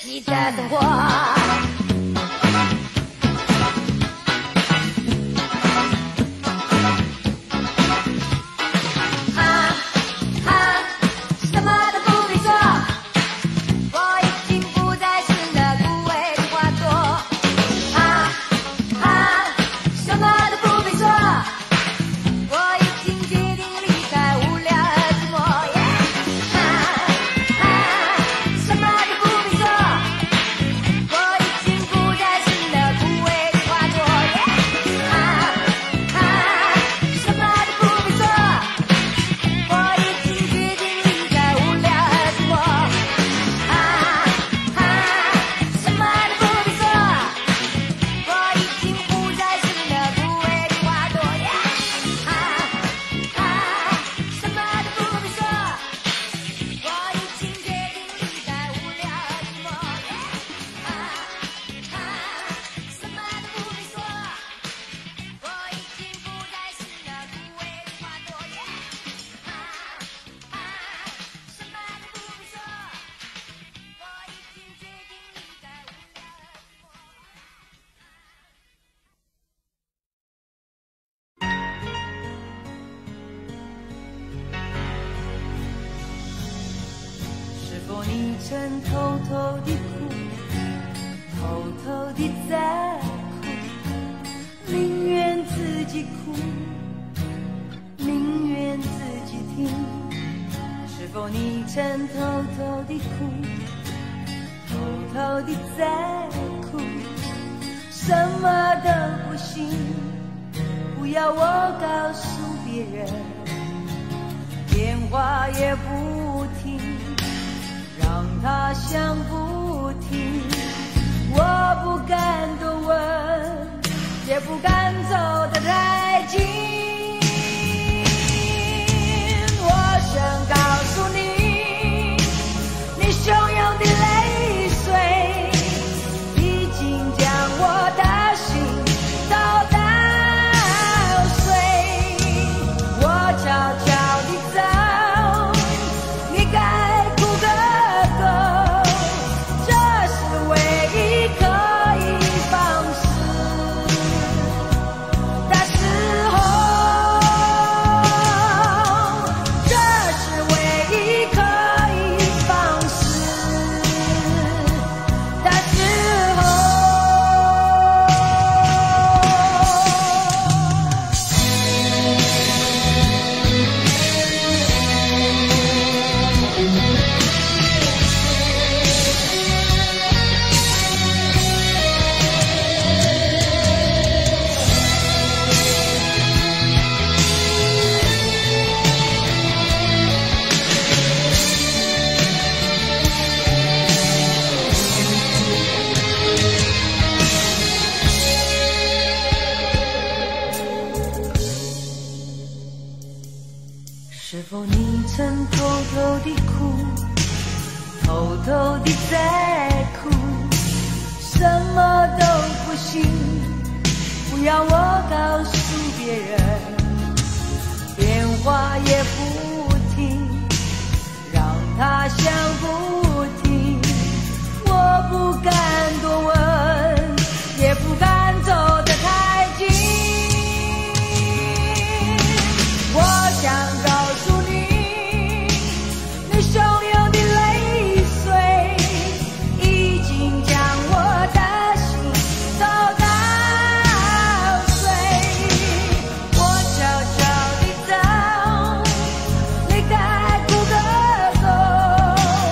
气的生活。 曾偷偷地哭，偷偷地在哭，宁愿自己哭，宁愿自己听。是否你曾偷偷地哭，偷偷地在哭，什么都不行，不要我告诉别人，电话也不听，让他想不听，我不敢多问，也不敢走得太近。我想告诉你，你汹涌的泪水已经将我的心都打碎。我悄悄地走，你该哭个够，这是唯一可以放肆的时候，这是唯一可以放肆的时候。是否你曾偷偷地哭，偷偷地在哭，什么都不行，不要我告诉别人，电话也不听，让他想不听，我不敢多问，也不敢走得太近。我想告诉你，你汹涌的泪水已经将我的心都打碎。我悄悄地走，你该哭个够，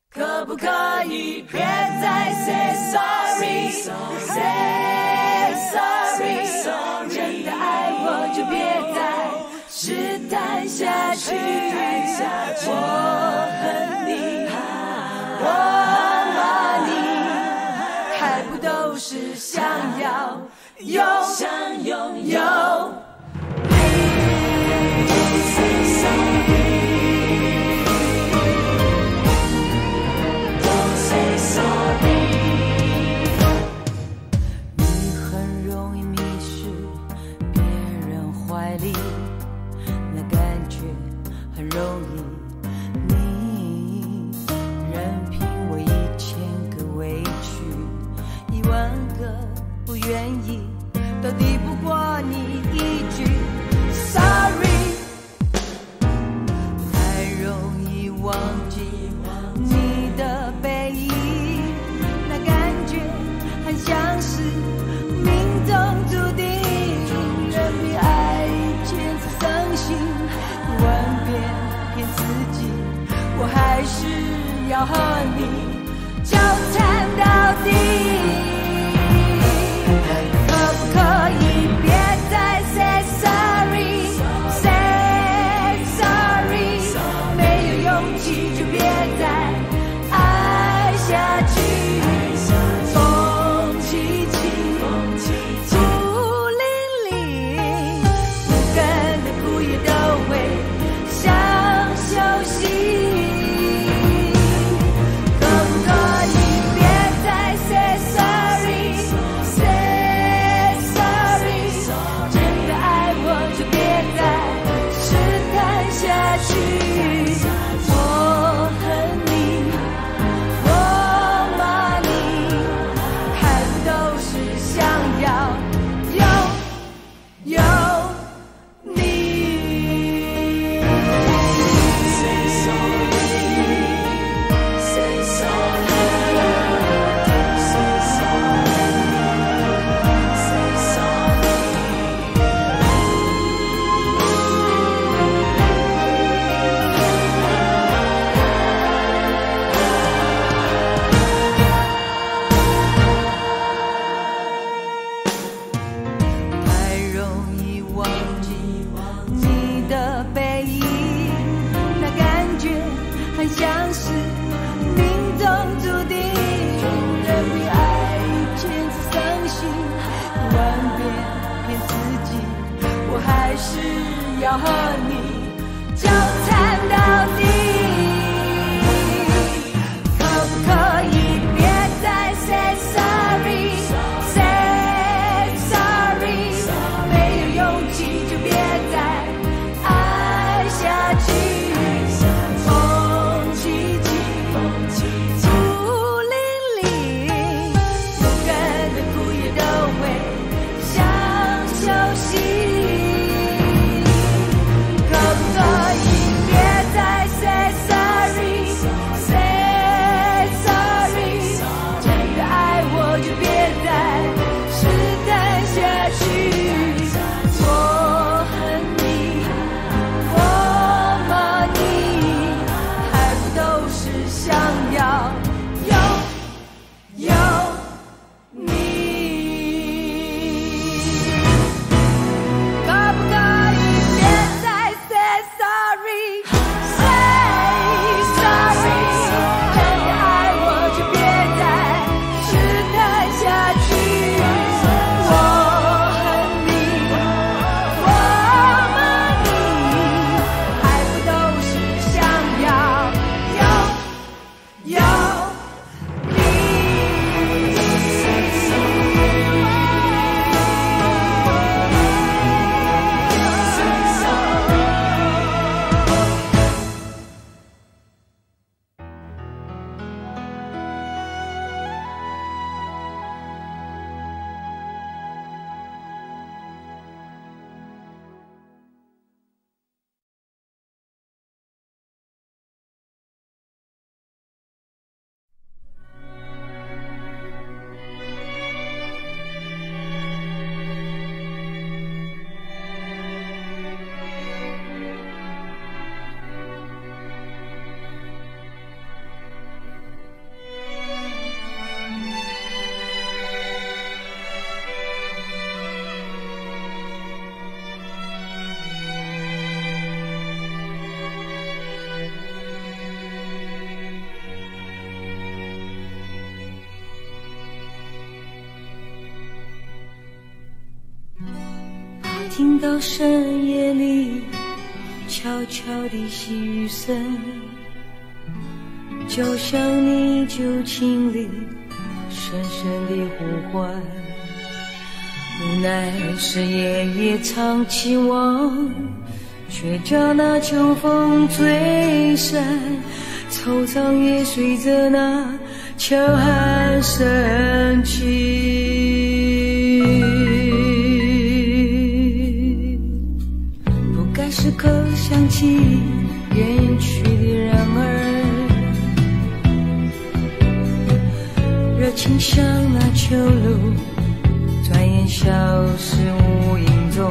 可不可以别再 say sorry，say sorry， 真的爱我就别再试探下去。我恨你，我骂你，还不都是想要拥有你。都抵不过你一句 sorry， 太容易忘记你的背影，那感觉很像是命中注定，任凭爱渐次伤心，不万遍骗自己，我还是要和你纠缠到底。可以别再 say sorry，say sorry， 没有勇气就别再爱下去。风起起，土淋淋，不甘的苦也都会想休息。可不可以别再 say sorry，是要和你纠缠到底，可不可以别再 say sorry，say sorry， 没有勇气就别再爱下去。风起起，土淋淋，不甘的苦也都会想休息。有听到深夜里悄悄的细雨声，就像你旧情里深深的呼唤。无奈是夜夜长期望，却叫那秋风吹散，惆怅也随着那秋寒升起。不该时刻想起远去的人儿，热情像那秋露，转眼消失无影踪。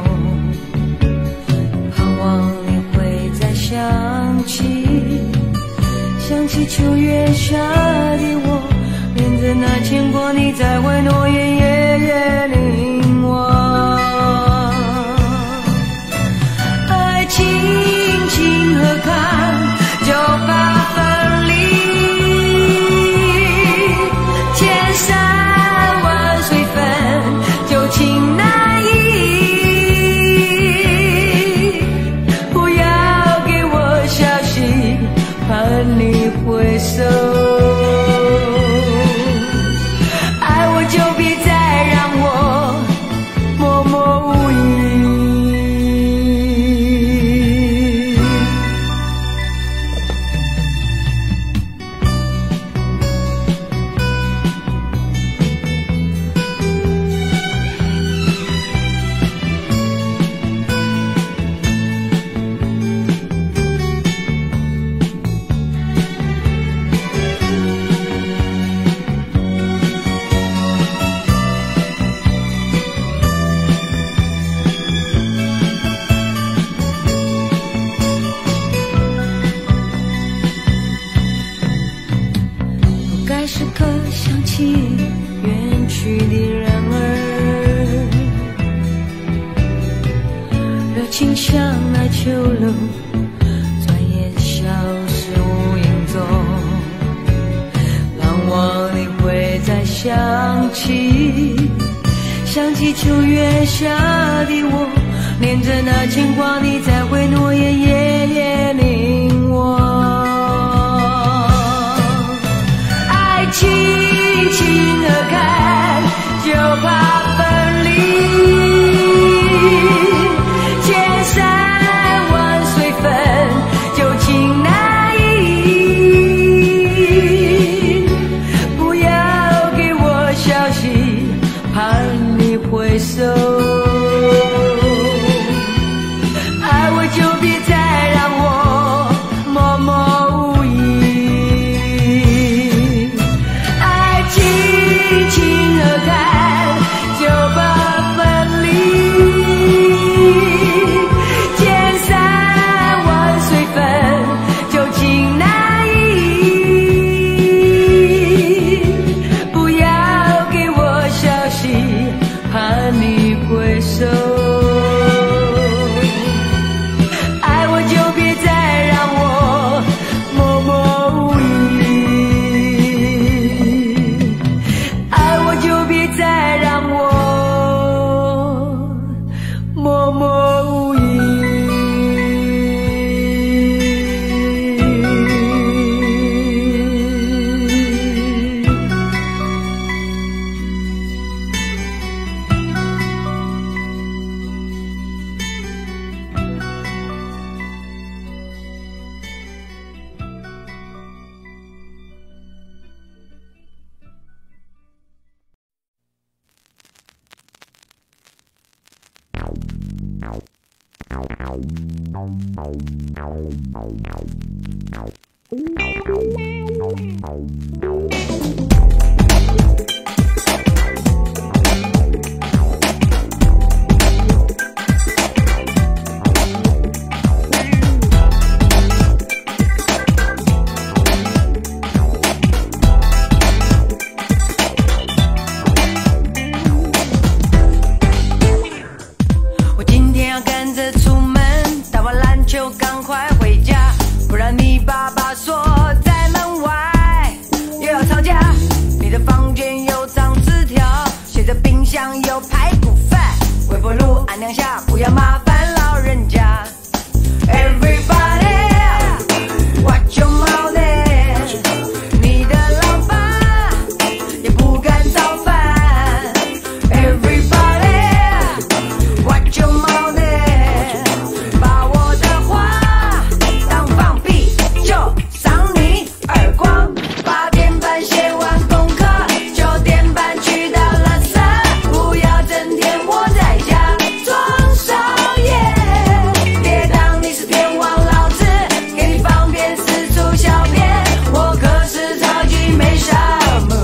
盼望你会再想起，想起秋月下的我，念着那牵挂，你才会诺言夜夜凝望。爱情情何堪，就怕分离，千山万水分，旧情难移。不要给我消息，盼你回首。爱我就别再让我默默无语。时刻想起远去的人儿，热情像那秋露，转眼消失无影踪。盼望你会再想起，想起秋月下的我，念着那牵挂，你才会诺言夜夜凝望。情情何堪，就怕分离，千山万水分，旧情难移。不要给我消息，盼你回首。爱我就别再让我默默无语。情何堪，就怕分离，千山万水分，旧情难移。不要给我消息，盼你回首。爱我就别再让我默默无语，就别再让我默默无语。我今天要赶着出门，打完篮球赶快回家，不然你爸爸说在门外又要吵架。你的房间有张纸条，写着冰箱有排骨饭，微波炉按钮量下，不要麻烦老人家。Everybody, watch your mouth。你的老爸也不敢造反。Everybody, watch your mouth。把我的话当放屁，就赏你耳光。8点半写完功课，9点半去到垃圾，不要整天窝在家装少爷。别当你是天王老子，给你方便四处小便，我可是超级没什么。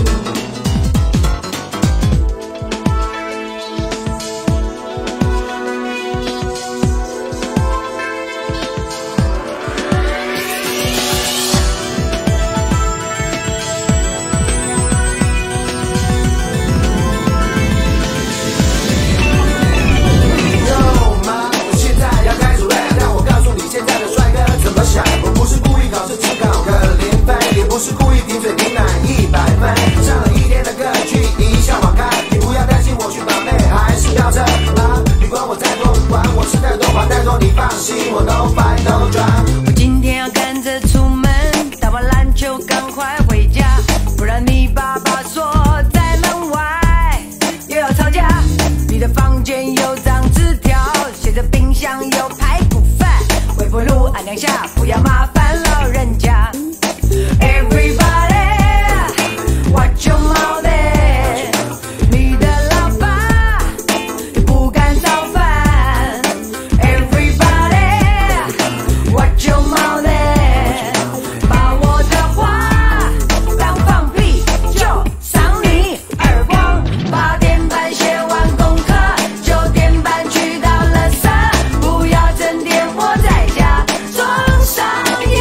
我不是故意考试只考个0分，也不是故意顶嘴顶奶100分。上了一天的歌剧，一笑往开。你不要担心我去把妹还是飙车啊！你管我再多，管我吃太多话太多，你放心，我 no fight no drama。 我今天要赶着出门，打完篮球赶快回家，不然你爸爸锁在门外又要吵架。你的房间有张纸条，写着冰箱有排骨饭。微波炉按2下，不要麻烦老人家。Everybody, watch your mouth。你的老爸也不敢造反。Everybody, watch your mouth。把我的话当放屁，就赏你耳光。8点半写完功课，9点半去到垃圾，不要整天窝在家装傻。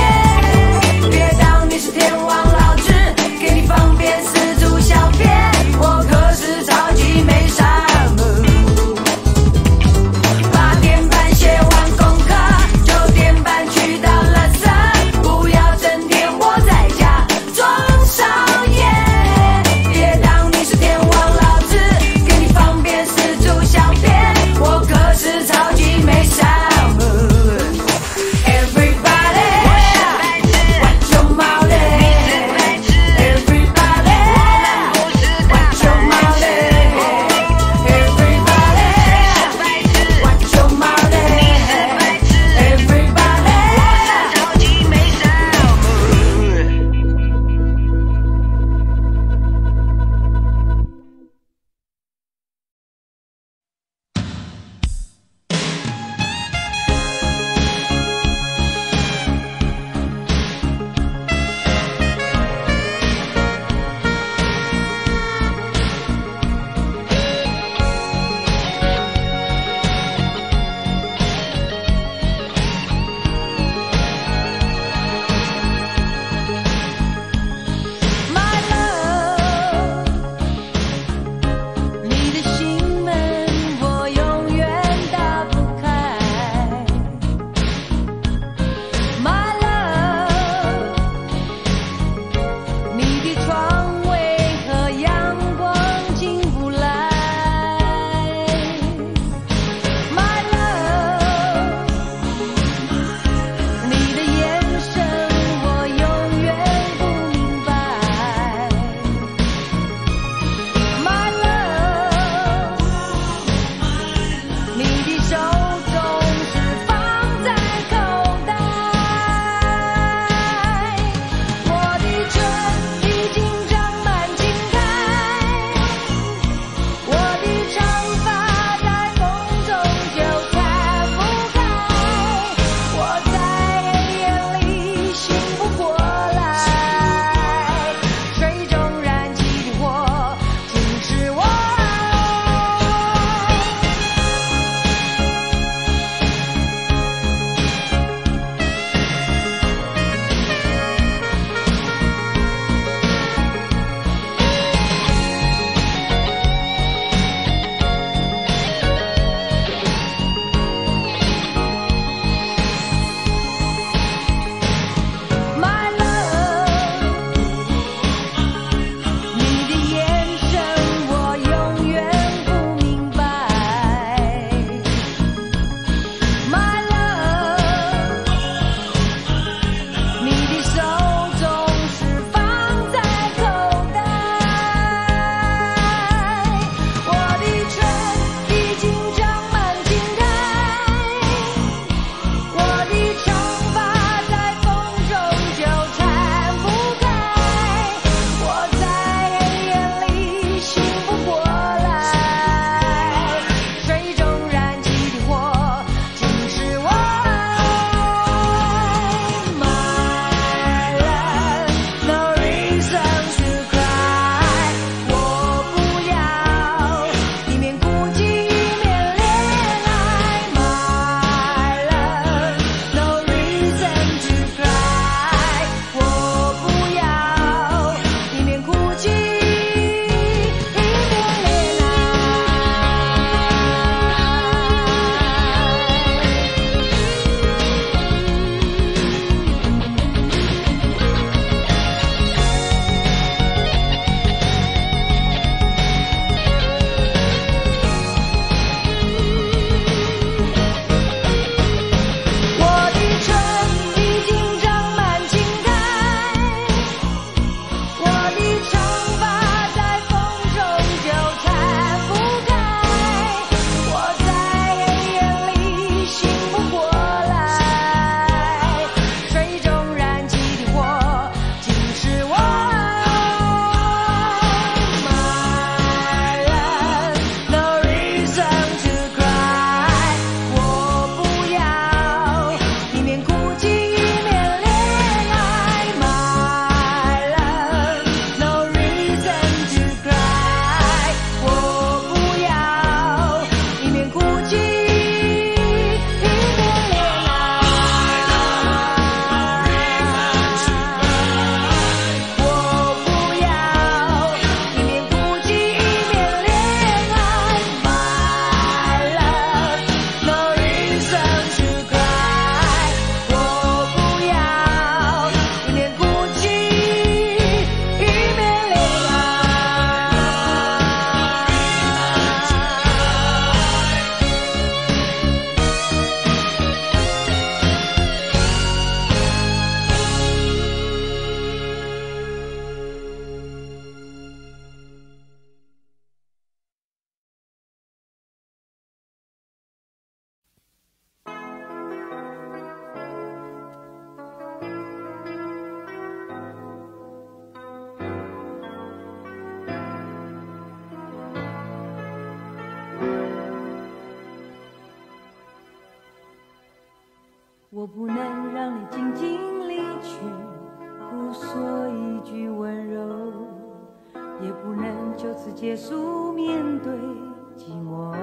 我不能让你静静离去，不说一句温柔，也不能就此结束面对寂寞。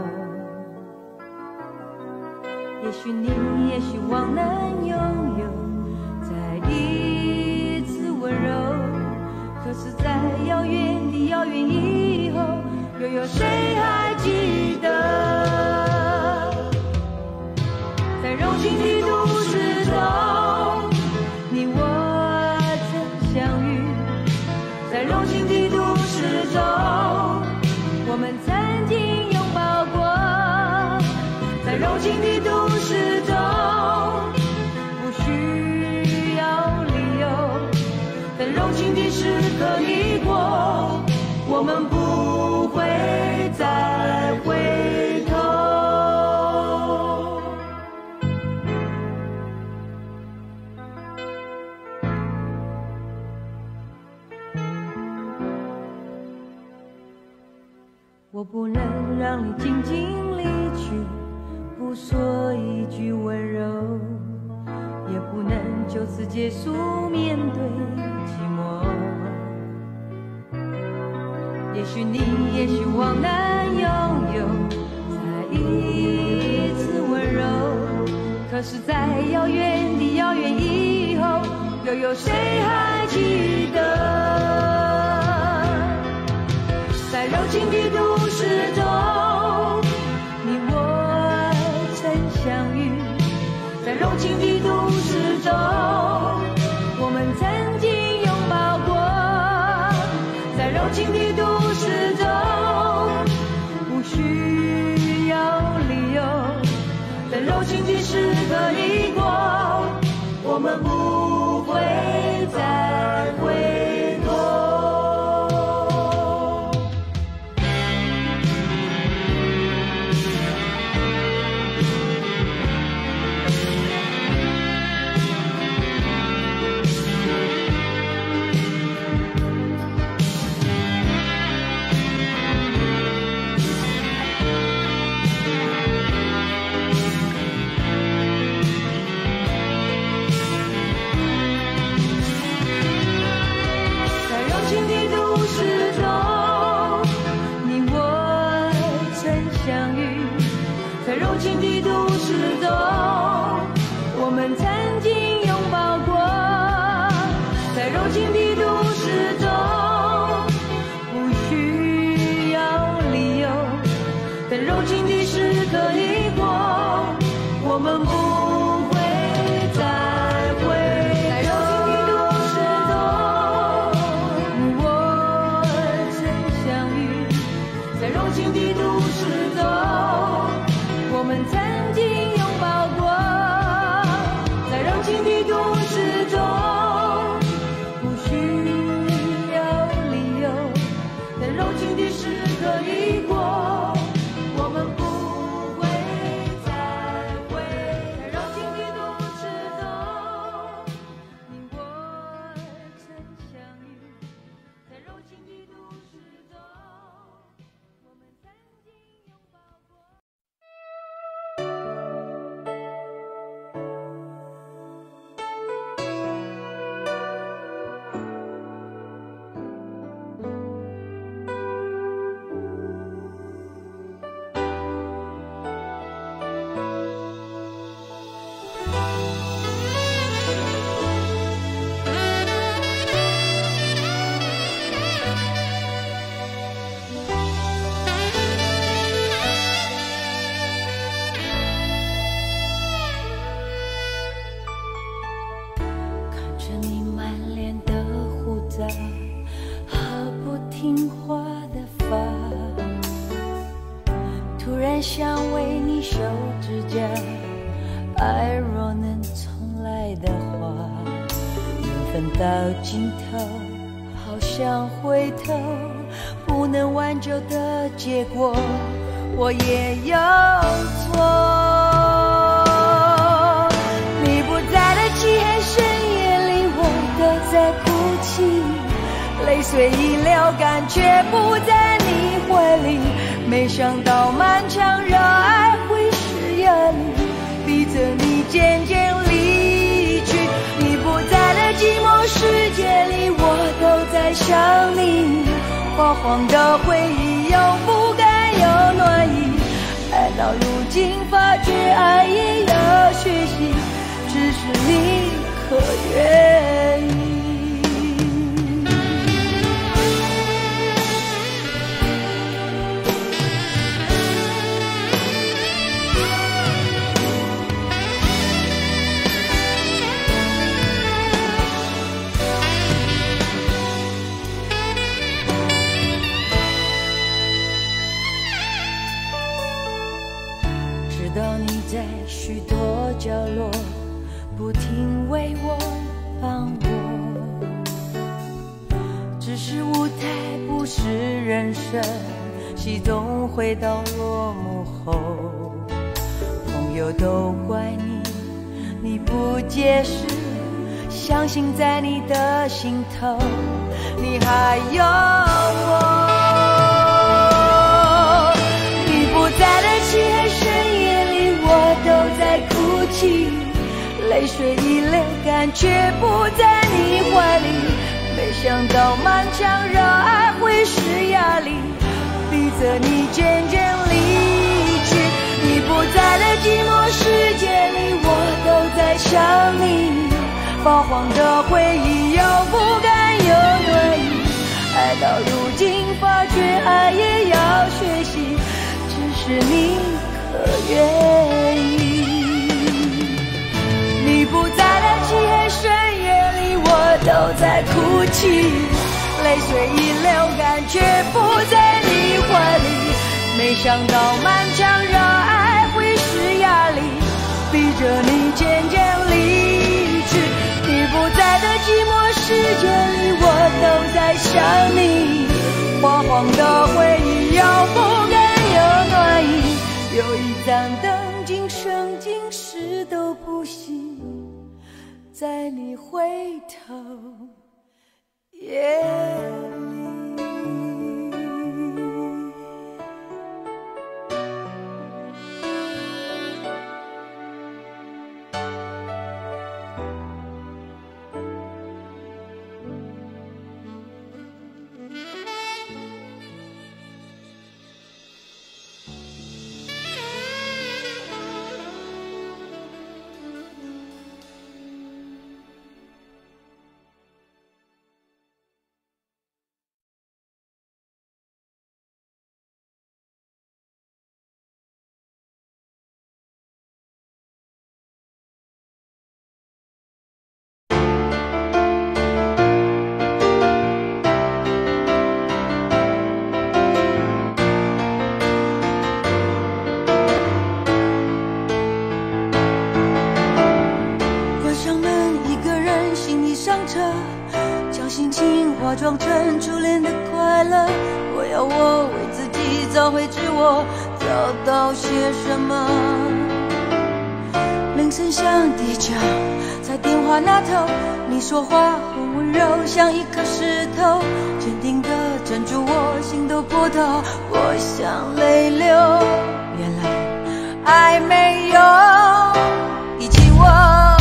也许你也希望能拥有再一次温柔，可是在遥远的遥远以后，又有谁还记得，在柔情的都市中，你我曾相遇，在柔情的都市中，我们曾经拥抱过，在柔情的都市中，不需要理由，等柔情的时刻一过，我们不会再回头。我不能让你静静离去，不说一句温柔，也不能就此结束面对寂寞。也许你也希望能拥有再一次温柔，可是在遥远的遥远以后，又有谁还记得，在柔情的都市中，你我曾相遇，在柔情的都市中，我们曾经拥抱过，在柔情的都市中，不需要理由，等柔情的时刻一过，我们不会再回头。在柔情的都市中，我们曾经拥抱过，在柔情的都市中，不需要理由，等柔情的时刻一过，我们不会再回头。你我曾相遇，在柔情的都市中，我们曾经拥抱过，在柔情的都市中，不需要理由，等柔情的时刻一过，我们不会再回。在柔情的都市中，你我曾相遇，在柔情的都市中，我们曾经拥抱过。想为你修指甲，爱若能重来的话，缘分到尽头，好想回头，不能挽救的结果，我也有错。你不在的漆黑深夜里，我都在哭泣，泪水已流干，却不在你怀里。没想到漫长热爱会是压力，逼着你渐渐离想你，发黄的回忆有不甘有暖意，爱到如今发觉爱也要学习，只是你可愿意。知道你在许多角落不停为我帮我，只是舞台不是人生，戏总会到落幕后。朋友都怪你，你不解释，相信在你的心头，你还有我。你不在的漆黑深夜里，我都在哭泣，泪水一流干，却不在你怀里。没想到漫长热爱会是压力，逼着你渐渐离去。你不在的寂寞世界里，我都在想你。发黄的回忆有不甘有暖意，爱到如今发觉爱也要学习，只是你可愿意。你不在的漆黑深夜里，我都在哭泣，泪水已流干，却不在你怀里。没想到漫长热爱会是压力，逼着你渐渐离去。你不在的寂寞世界里，我都在想你。发黄的回忆有不甘有暖意，有一盏灯今生今世都不熄，在你回头夜里。化妆成初恋的快乐，我要我为自己找回自我，找到些什么？铃声响地叫，在电话那头，你说话很温柔，像一颗石头，坚定地镇住我心头波涛，我想泪流。原来爱没有遗弃我。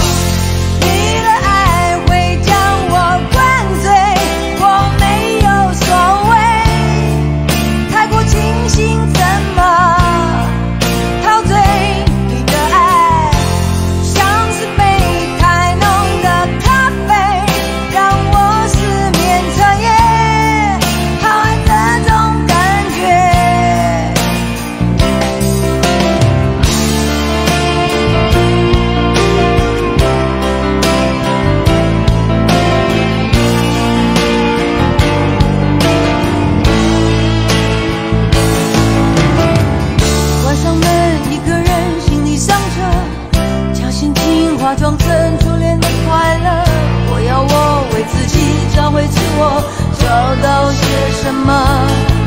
化妆成初恋的快乐，我要我为自己找回自我，找到些什么？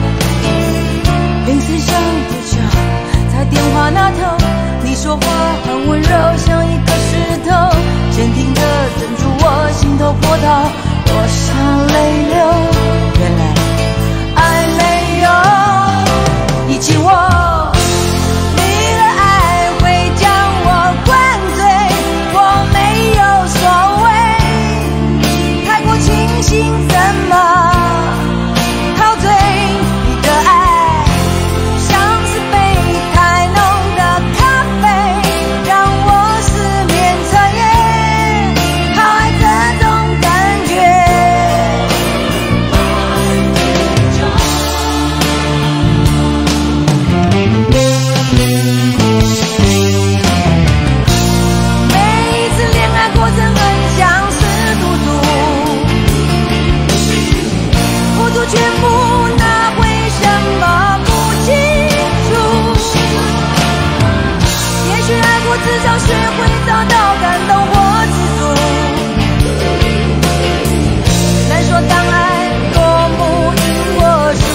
铃声响地叫，在电话那头，你说话很温柔，像一颗石头，坚定地镇住我心头波涛，我想泪流。原来爱没有遗弃我。心怎么全部，那为什么不清楚？也许爱过至少学会找到感动或知足。难说当爱落幕赢我输。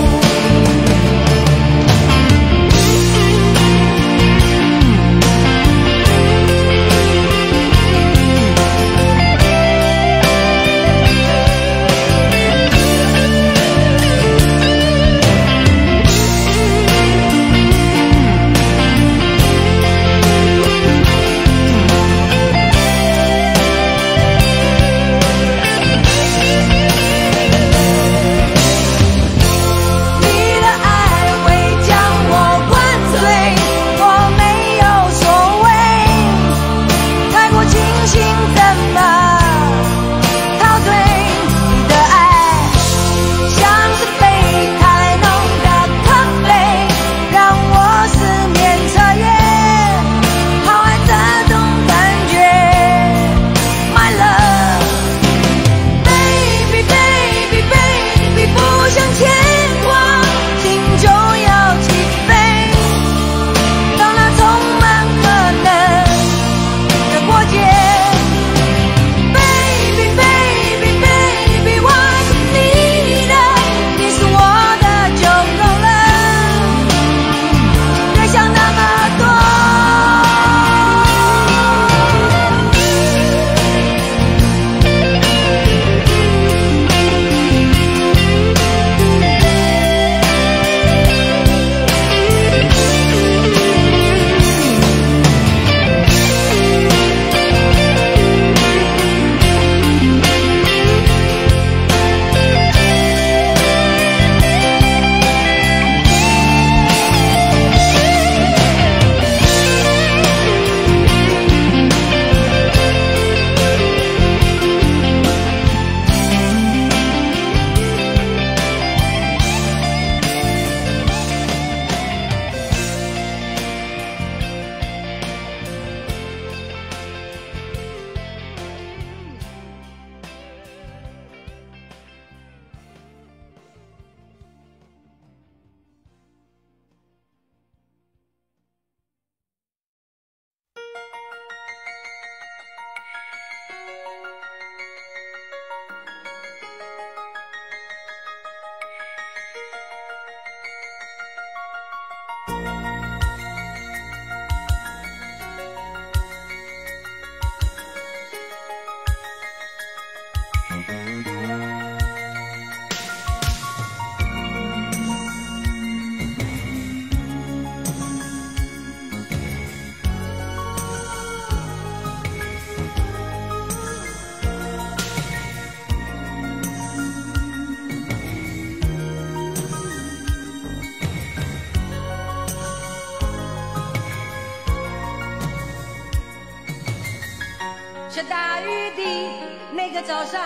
下大雨的那个早上，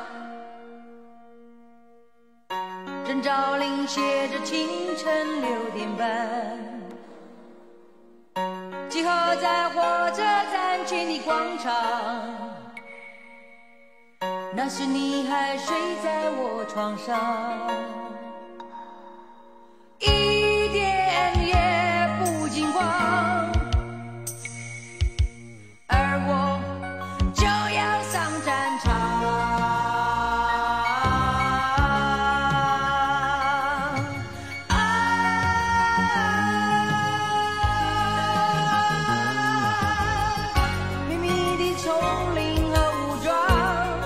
证照铃写着清晨6点半，集合在火车站前的广场。那时你还睡在我床上，一点也不惊慌，而我就要上战场。秘密的丛林和武装，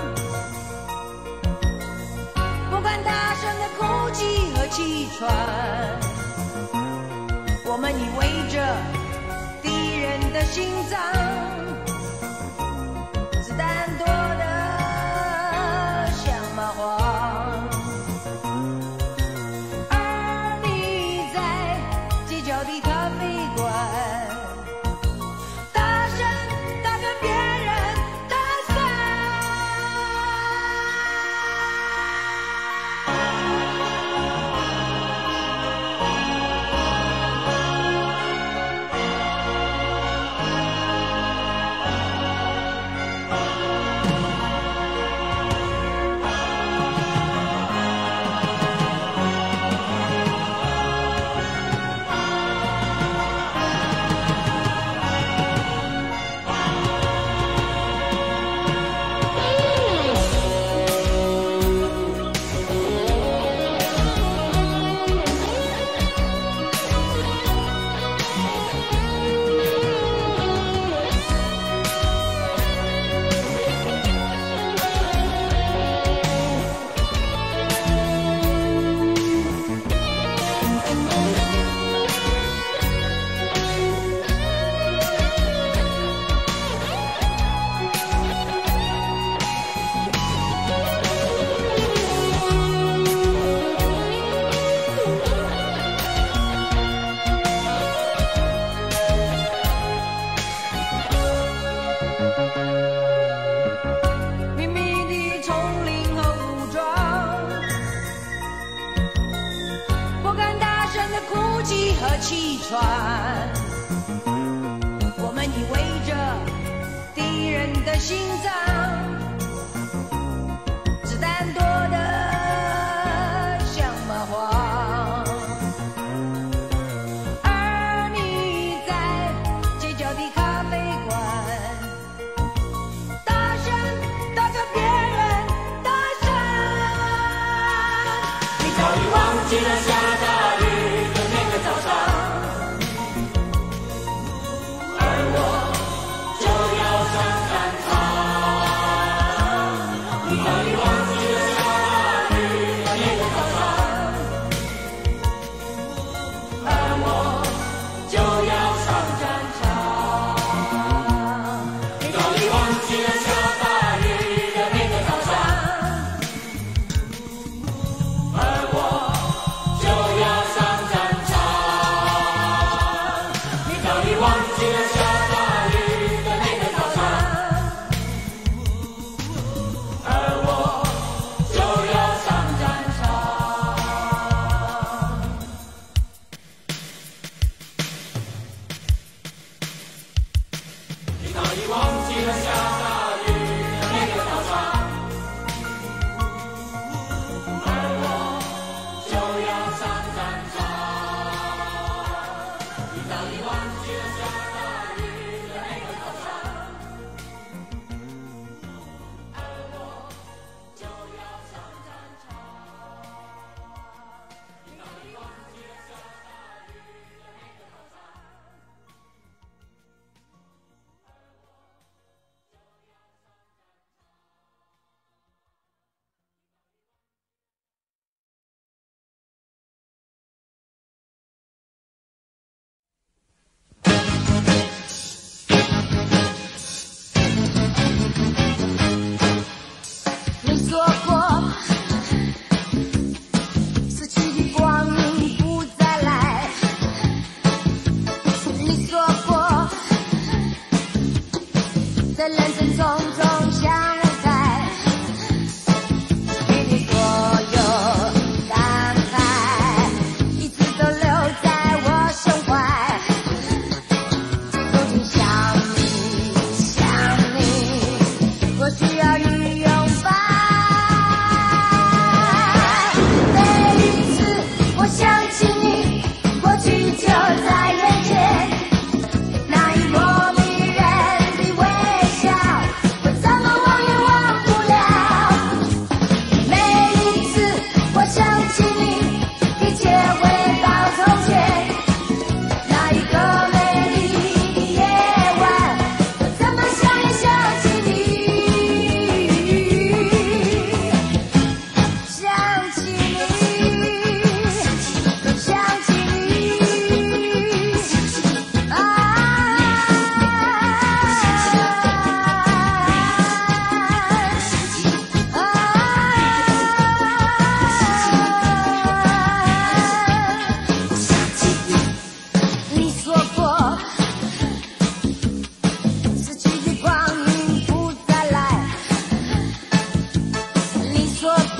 不管大声的哭泣和气喘，我们依偎着敌人的心脏，子弹多得像蚂蟥，而你在街角的咖啡馆，大声地跟别人打算。 气喘，我们依偎着敌人的心脏，子弹多得像蚂蟥，而你在街角的咖啡馆，大声打着别人的声，你早已忘记了下大雨的那个早上，而我就要上战场。你早已忘记了下大雨的那个早上，而我就要上战场。你早已忘记了下大雨的那个早上，而我就要上战场。你早已忘记了下大雨的那个早上，而我就要上战场。你早已忘记了下大雨的那个早上，而我就要上战场。你早已忘记了下大雨的那个早上，而我就要上战场。你早已忘记了下大雨的那个早上。你说过，逝去的光阴不再来。你说过，在人生匆匆相待，给你所有感慨，一直都留在我胸怀。如今想你，想你，我需要你拥抱。每一次我想起你，过去就在眼前，那一抹迷人的微笑，我怎么忘也忘不了。每一次我想起你，一切回到从前，那一个美丽的夜晚，我怎么想也想起你，想起你，想起你，啊。你说过，逝去的光阴不再来。你说过，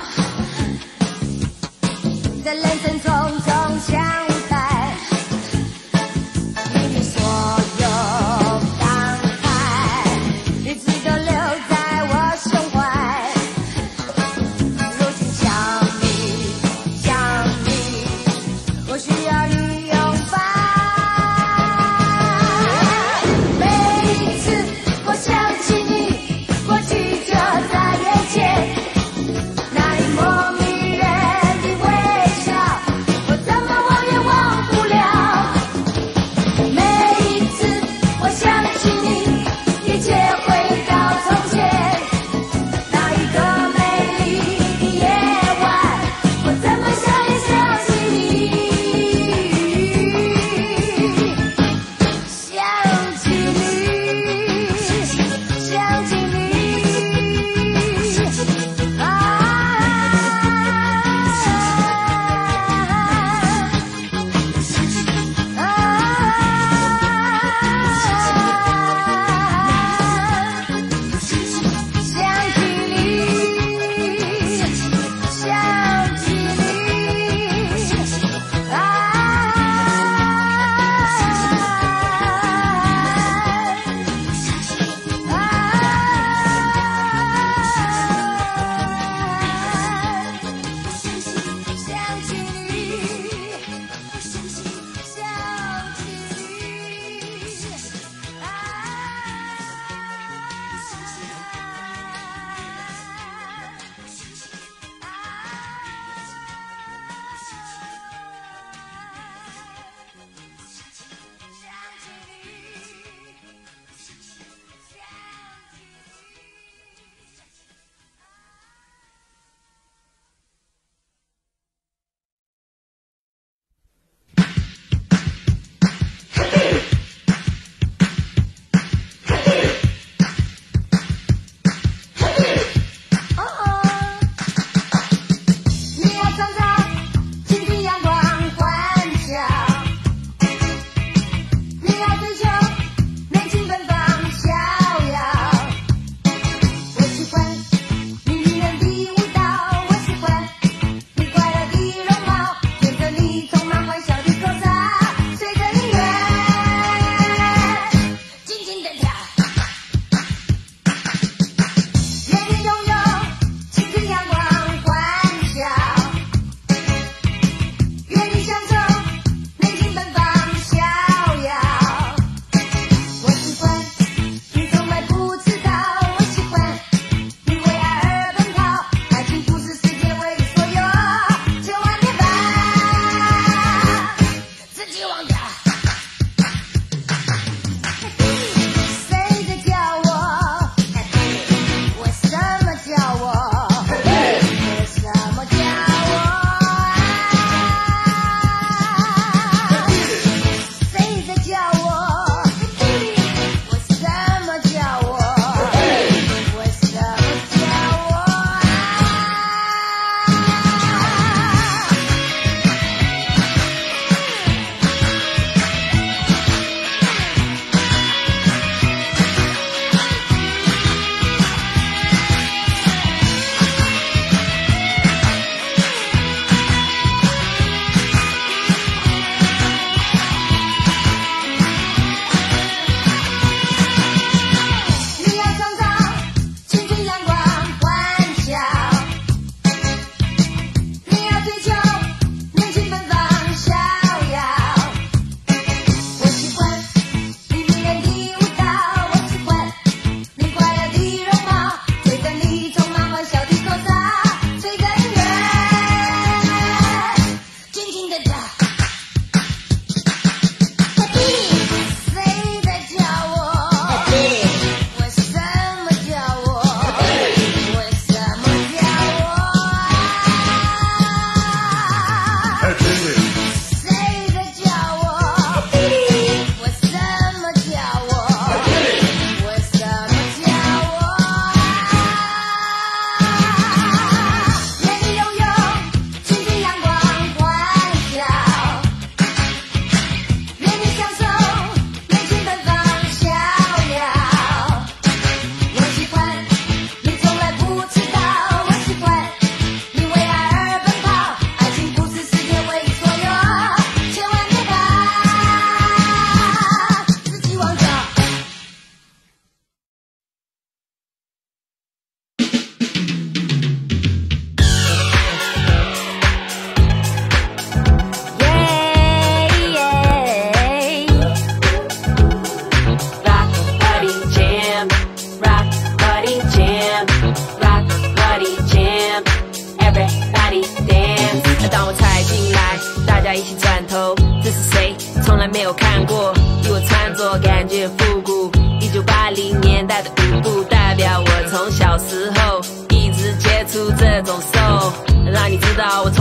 在人生匆匆相待，你所有感慨，一直都留在我胸怀。如今想你，想你，我需要你拥抱。每一次我想起你，过去就在眼前，那一抹迷人的微笑，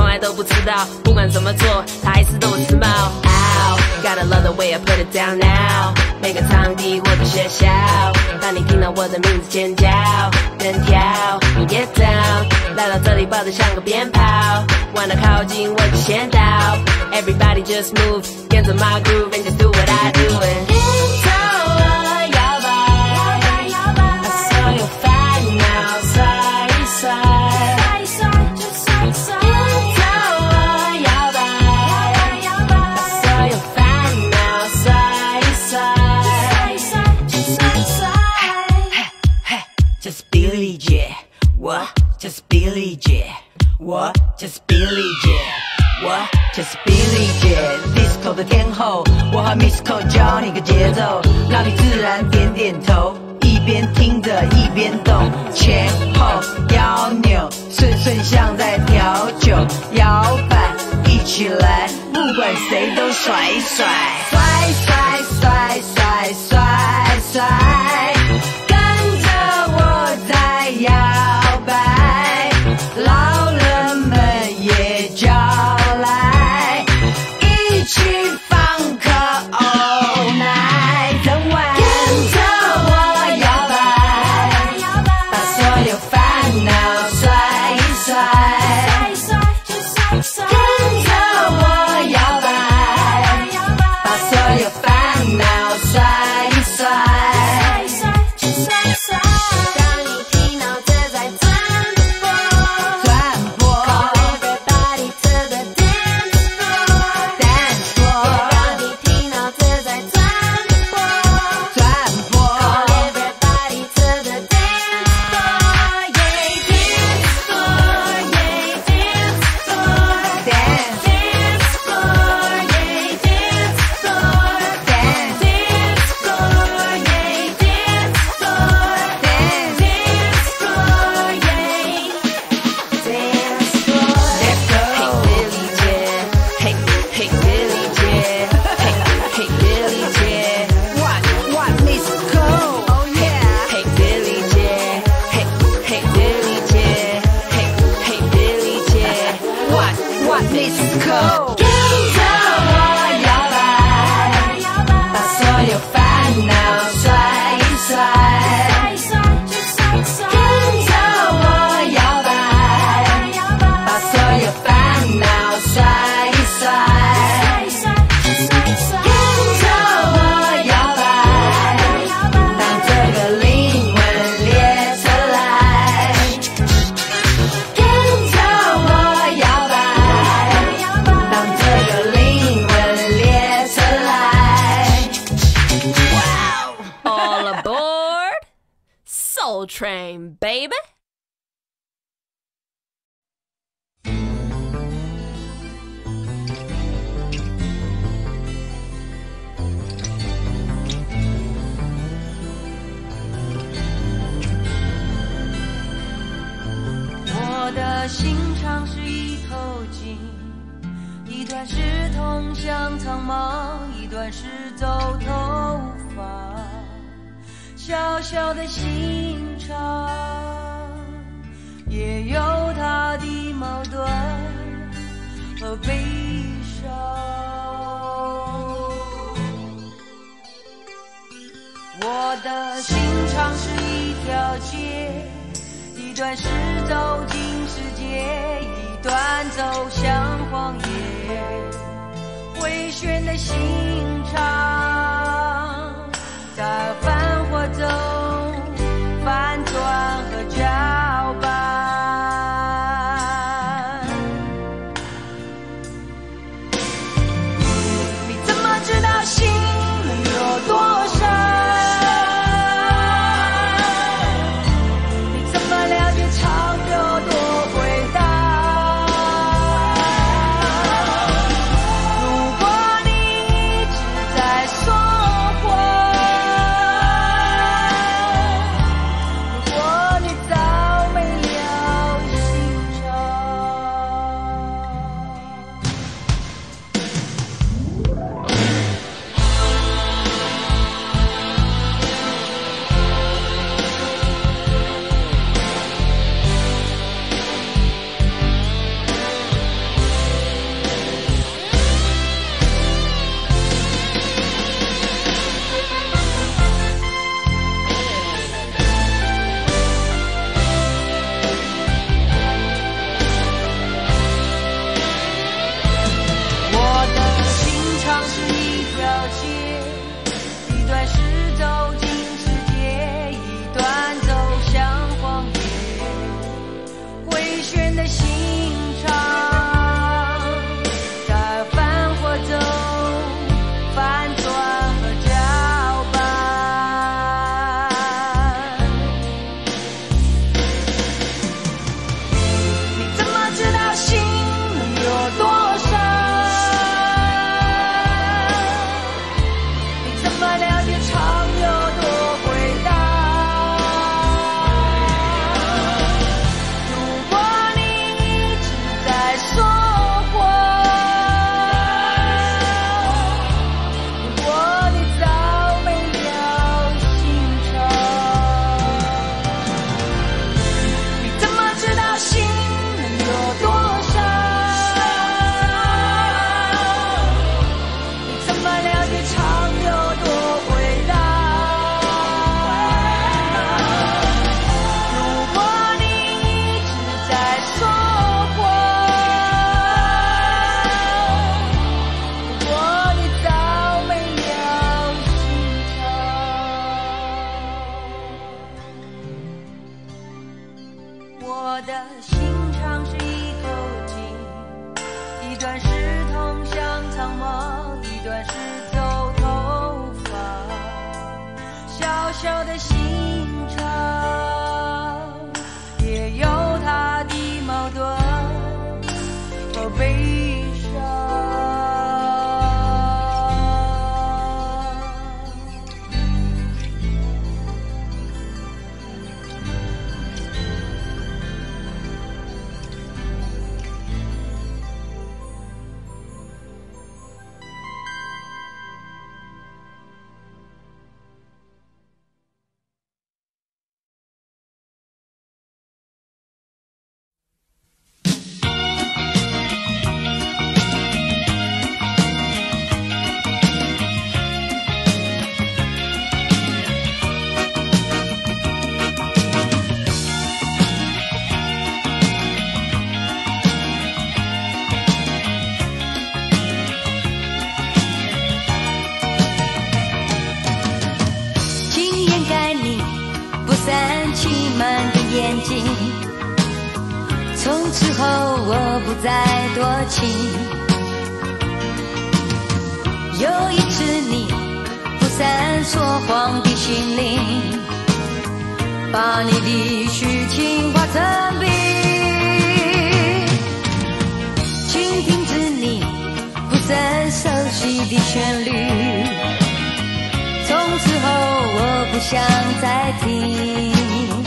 来都不知道，不管怎么做，他还是都有时髦。Gotta love the way I put it down now。每个场地或者学校，当你听到我的名字尖叫，人跳，你 get down。来到这里抱得像个鞭炮，玩得靠近我就先到。Everybody just move， 跟着 my groove and just do what I do and。所有烦恼甩一甩。Just 别理解，我 just 别理解，我 just 别理解，我 just 别理解。Disco 的天后，我和 Miss Ko 教你个节奏，让你自然点点头，一边听着一边动，前后摇扭，顺顺像在调酒，摇摆一起来，不管谁都甩一甩，甩甩甩甩甩甩。摇摆，老人们也叫来，一起放克欧奶，整晚跟着我摇摆，把所有烦恼甩一甩，跟着我摇摆，把所有烦恼甩一甩。Train, baby. 我的心肠是一头鲸，一段是通向苍茫，一段是走投无法。小小的心肠也有它的矛盾和悲伤。我的心肠是一条街，一段是走进世界，一段走向荒野。回旋的心肠在繁华中翻转和搅拌。你怎么知道心有多深？你怎么了解长有多伟大？如果你一直在段是通向苍茫，一段是走头发。小小的心肠，也有它的矛盾和悲伤。从此后我不再多情，有一次你不散说谎的心灵，把你的虚情化成冰，请停止你不甚熟悉的旋律，从此后我不想再听。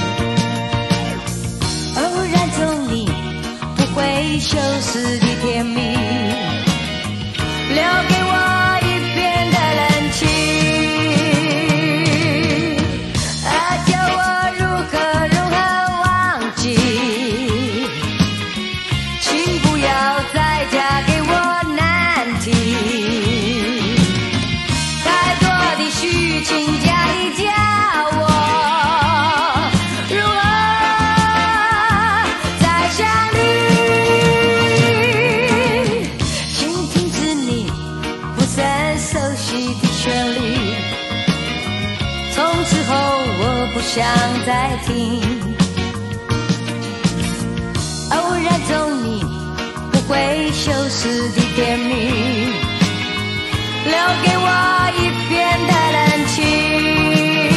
偶然中你不会羞耻的甜蜜，留给我一片的冷清，叫我如何忘记，请不要再嫁给我难题，太多的虚情假意叫我不想再听。偶然中你不会羞耻的甜蜜，留给我一片的冷清。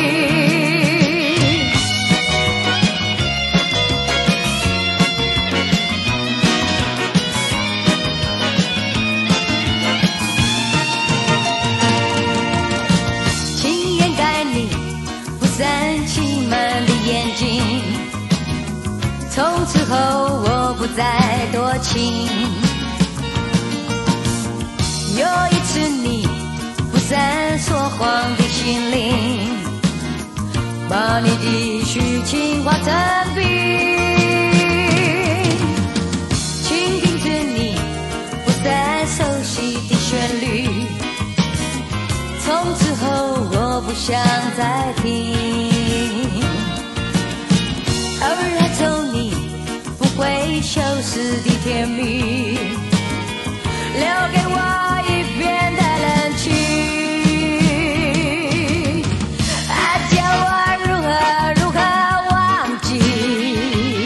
请掩盖你不散欺瞒的眼睛，从此后我不再多情。有一次你不散说谎的心灵，把你的虚情化成冰，请停止你不再熟悉的旋律，从此后我不想再听。偶然中你不会羞耻的甜蜜，留给我一片的冷清，叫我如何忘记，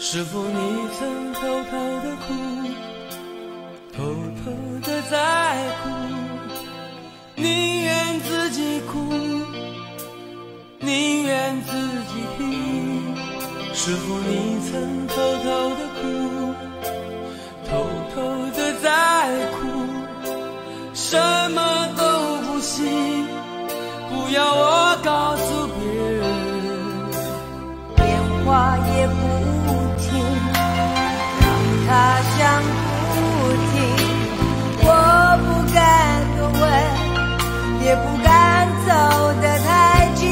是否你曾偷偷的哭，偷偷的在哭，宁愿自己哭，宁愿自己拼。是否你曾偷偷的哭，偷偷的在哭，什么都不行，不要我告诉别人， 电话也不听，让它响不停。我不敢多问，也不敢走得太近。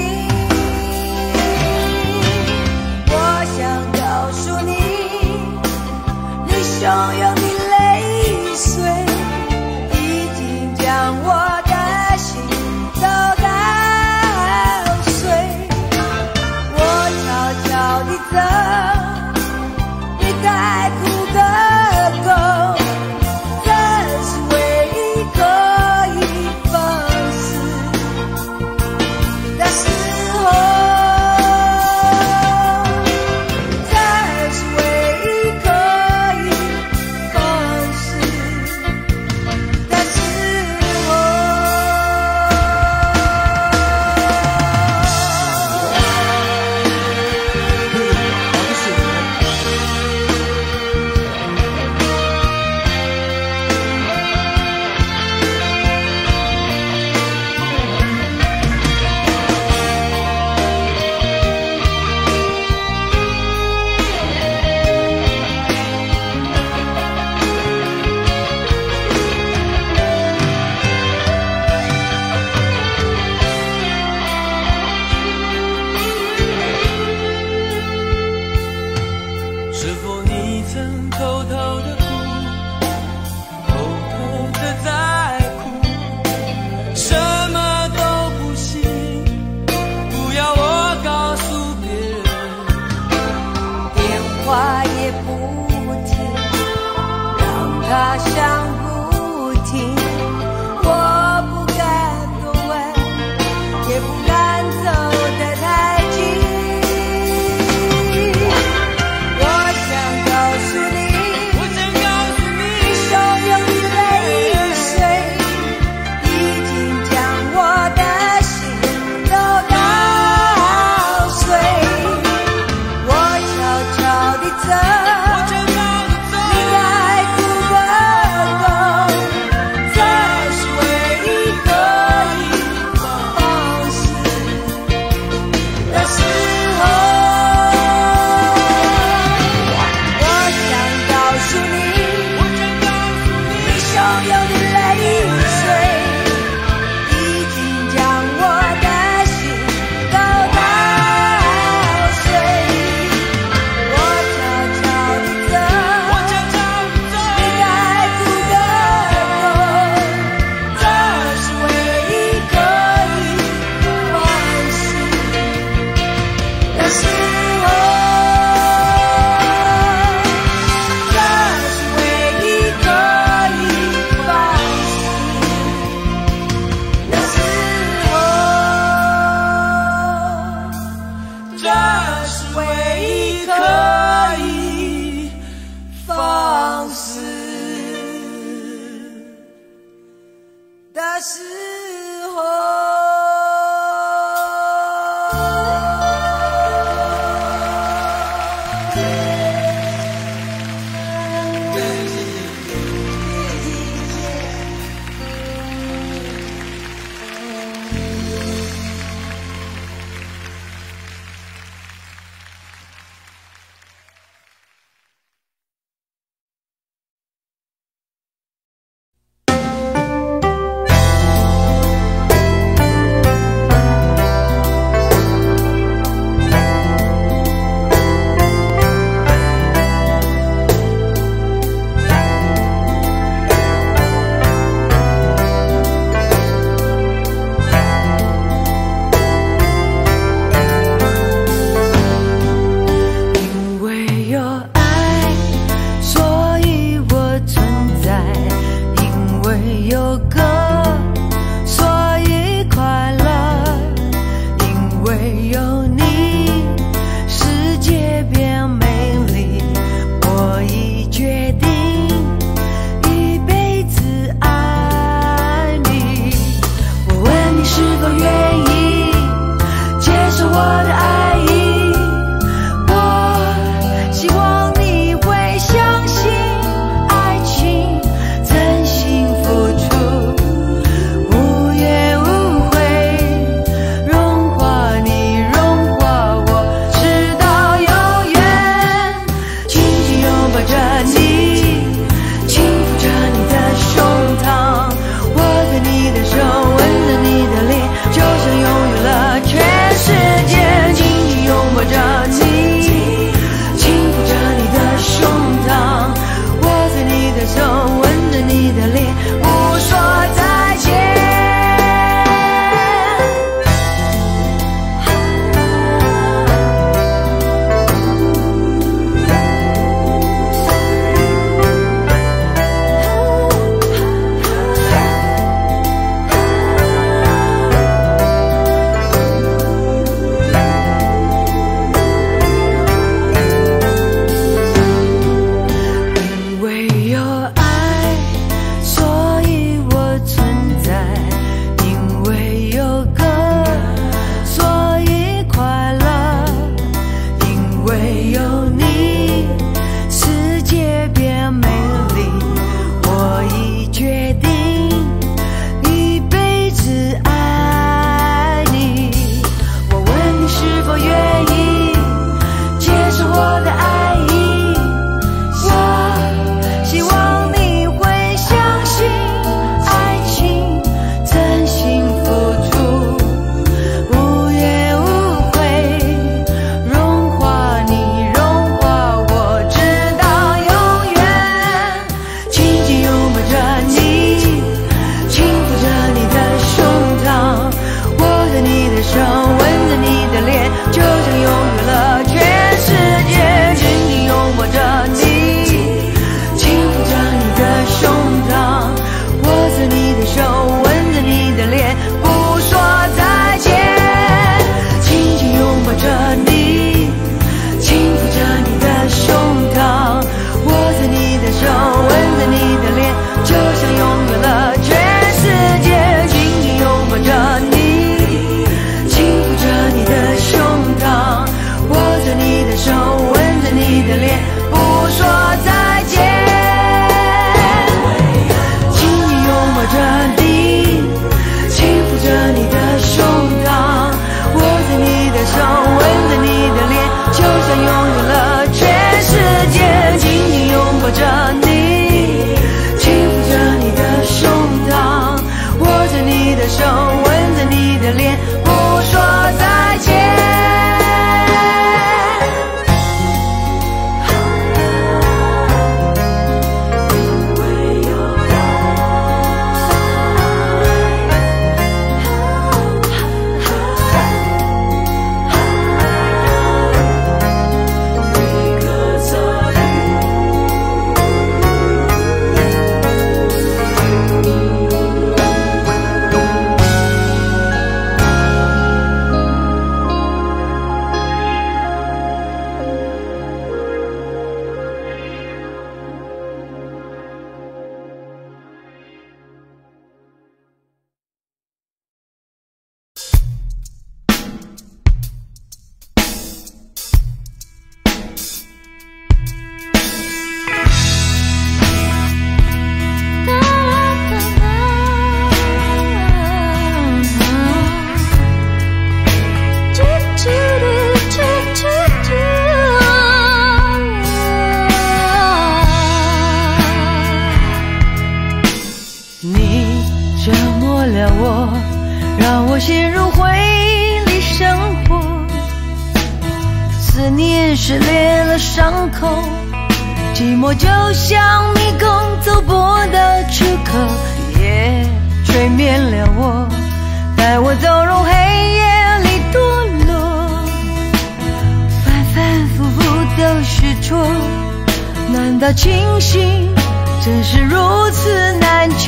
我想告诉你，你汹涌的泪水已经将我的心都打碎。我悄悄地走，你该哭个够，这是唯一可以放肆的时候。它响不停，我不敢多问，也不敢走得太近。我想告诉你，你汹涌的泪水已经将我的心都打碎。我悄悄地走，悄悄失恋了伤口，寂寞就像迷宫，走不到出口。夜吹灭了我，带我走入黑夜里堕落，反反复复都是错，难道清醒真是如此难求？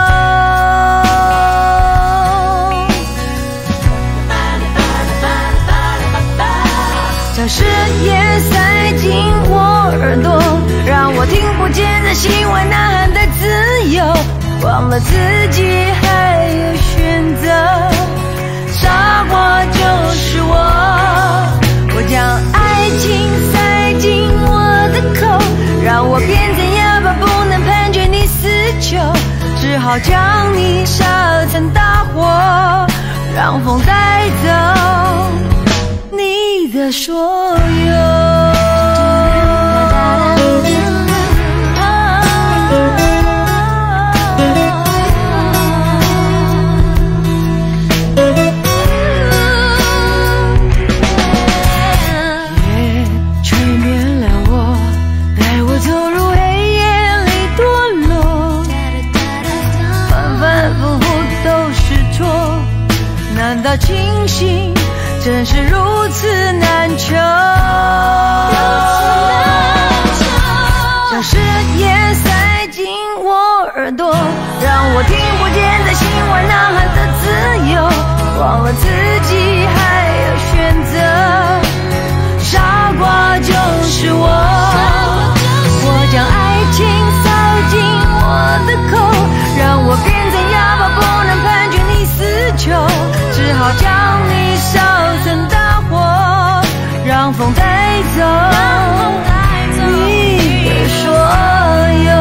将誓言塞进我耳朵，让我听不见这心外呐喊的自由，忘了自己还有选择，傻瓜就是我。我将爱情塞进我的口，让我变成哑巴，不能判决你死囚，只好将你烧成大火，让风带走你的所有。难道清醒真是如此难求？将誓言塞进我耳朵，让我听不见在心外呐喊的自由，忘了自己还有选择，傻瓜就是我。我将爱情塞进我的口，让我变成哑巴，不能判决你死囚，只好将你烧成大火，让风带走你的所有。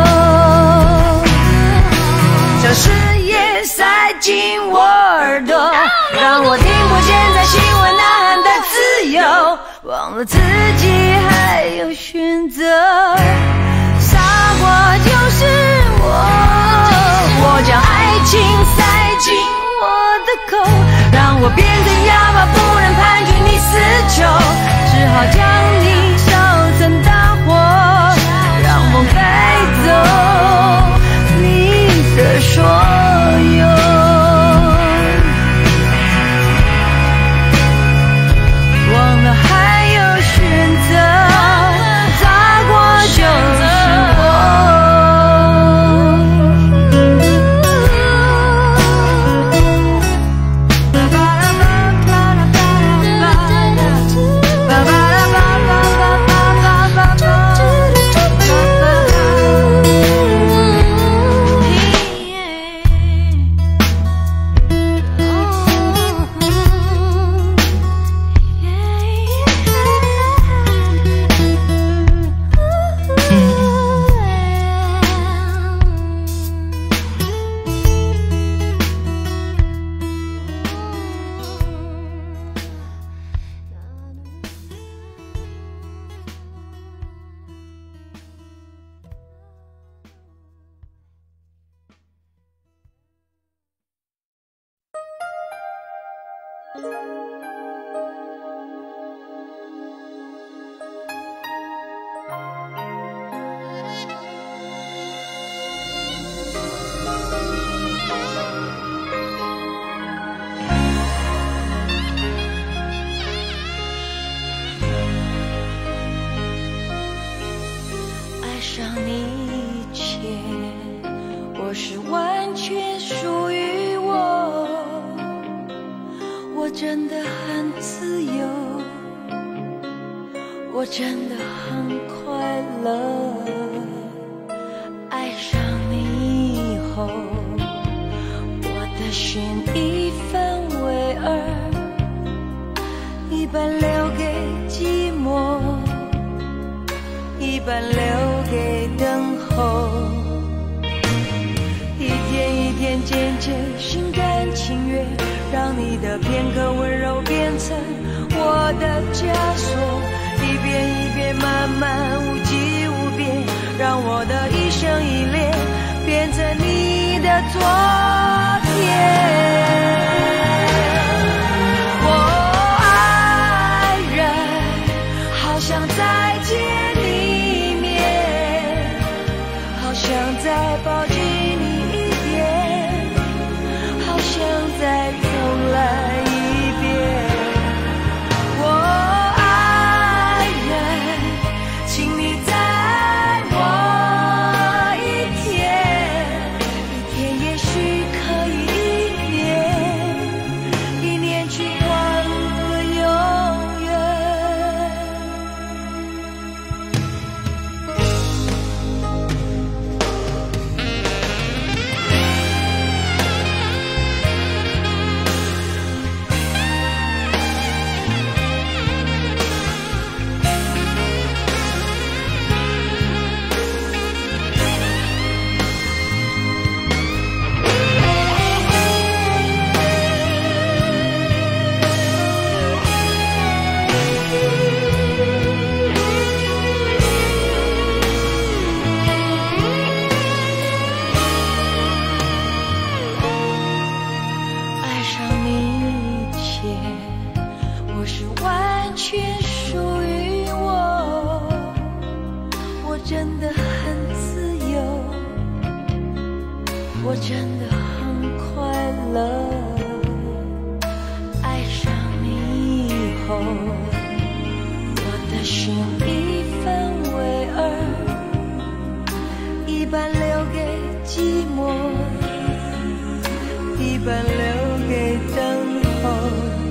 将誓言塞进我耳朵，让我听不见在心外呐喊的自由，忘了自己还有选择，傻瓜就是我。我将爱情塞进我的口，让我变成哑巴，不能判决你死囚，只好将你烧成大火，让风带走你的所有。忘了还有选择，傻瓜就是我。爱上你以前，我是完全属于我，我真的很自由，我真的很快乐。爱上你以后，我的心一分为二，一半留给寂寞，一半留给等候，一天一天渐渐心甘情愿，让你的片刻温柔变成我的枷锁，一遍一遍慢慢无际无边，让我的一生一恋变成你的昨天。我爱人好像在真的很自由，我真的很快乐。爱上你以后，我的心一分为二，一半留给寂寞，一半留给等候。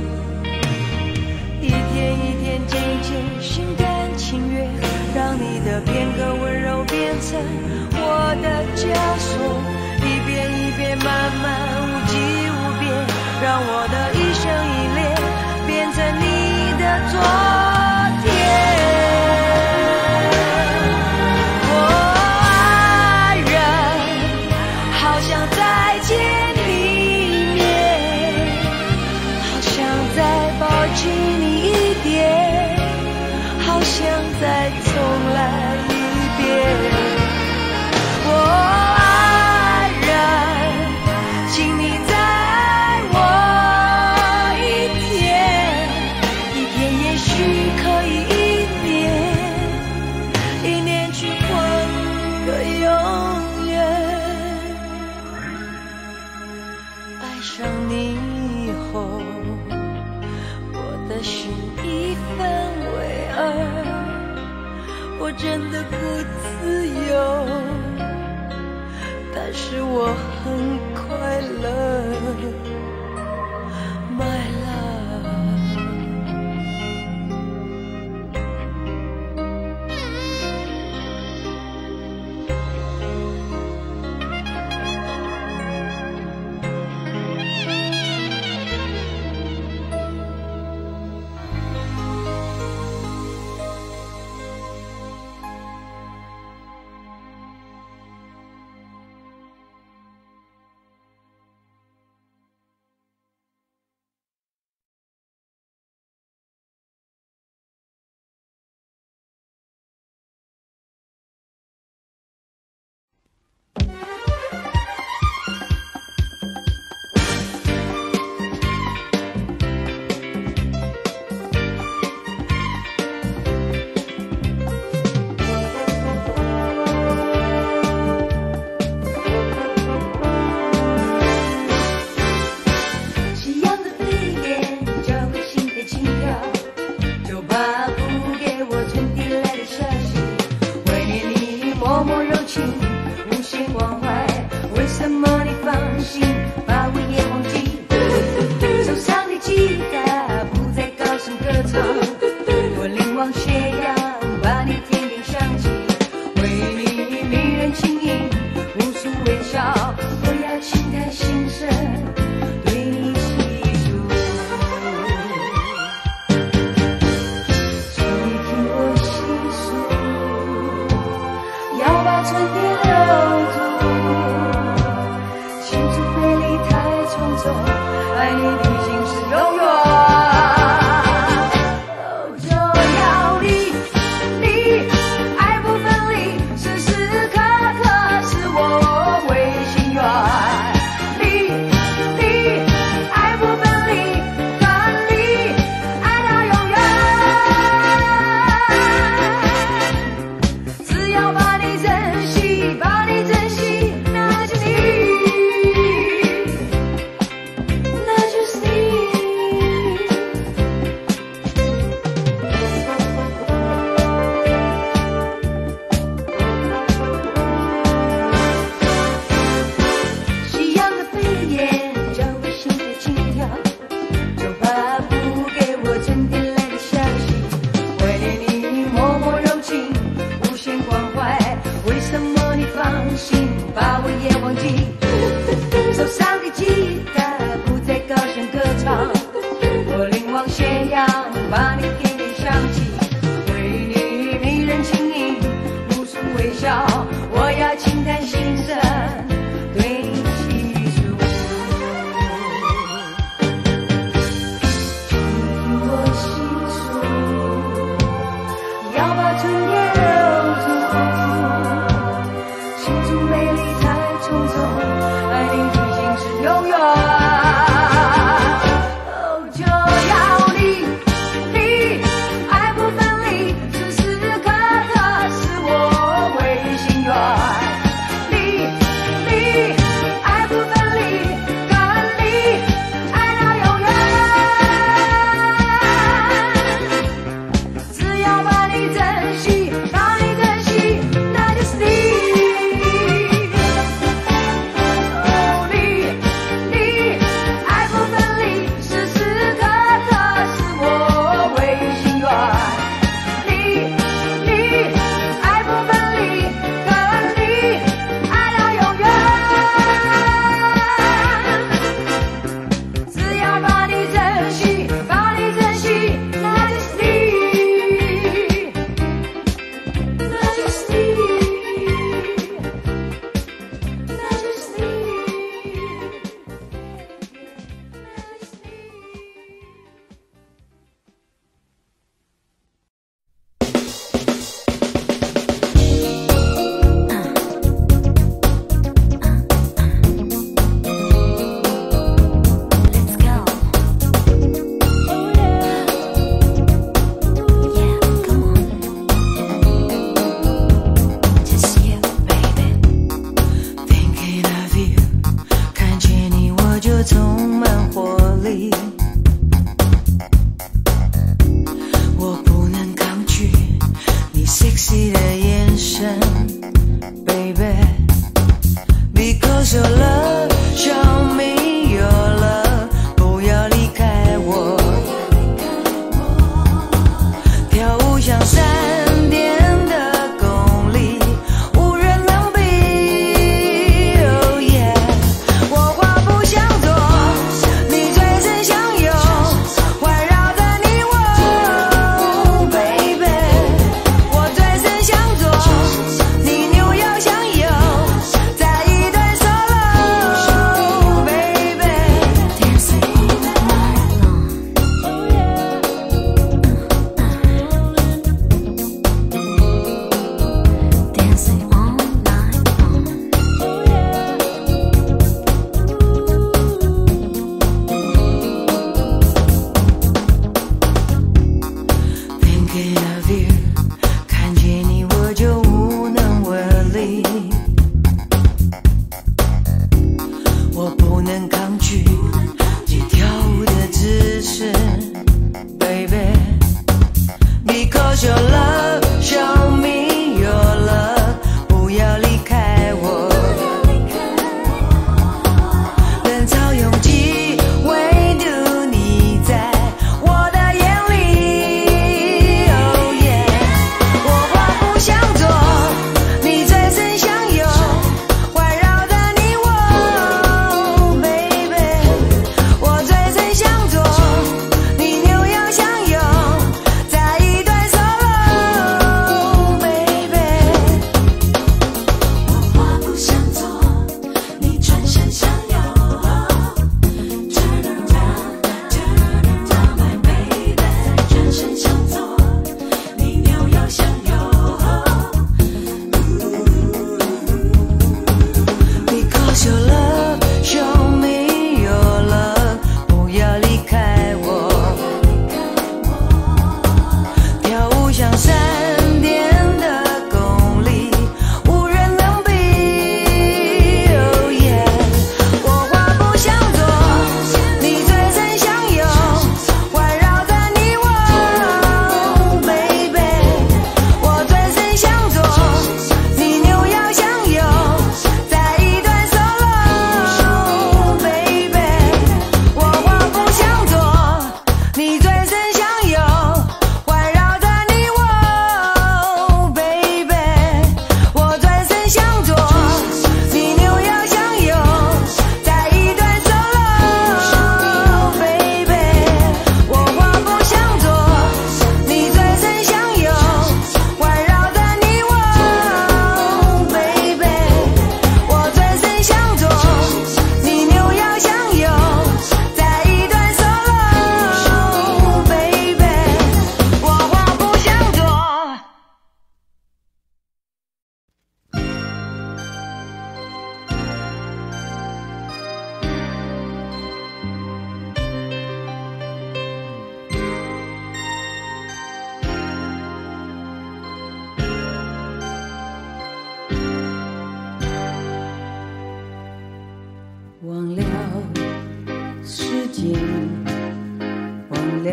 一天一天渐渐心甘情愿，让你的片刻温柔变成我的枷锁，一遍一遍慢慢无际无边，让我的一生一恋变成你的昨天。我爱人，好想再见你一面，好想再抱紧你一点，好想再重来一遍。我爱人，请你再爱我一天，一天也许可以一年，一年去换个永远。爱上你以后，我的心一分为二，我真的不自由，但是我很快乐 My love。 爱不分离，时时刻刻是我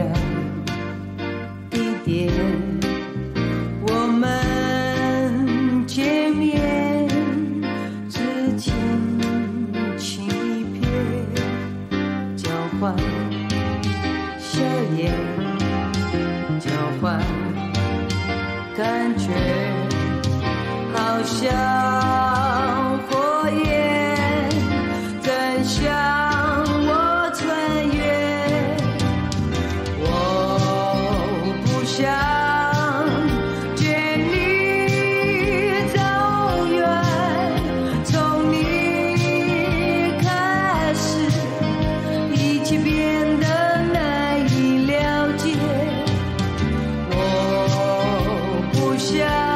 亮一点，我们见面只轻轻一瞥，交换笑颜，交换感觉，好像火焰正向我穿越。我不想见你走远，从你开始，一切变得难以了解。我不想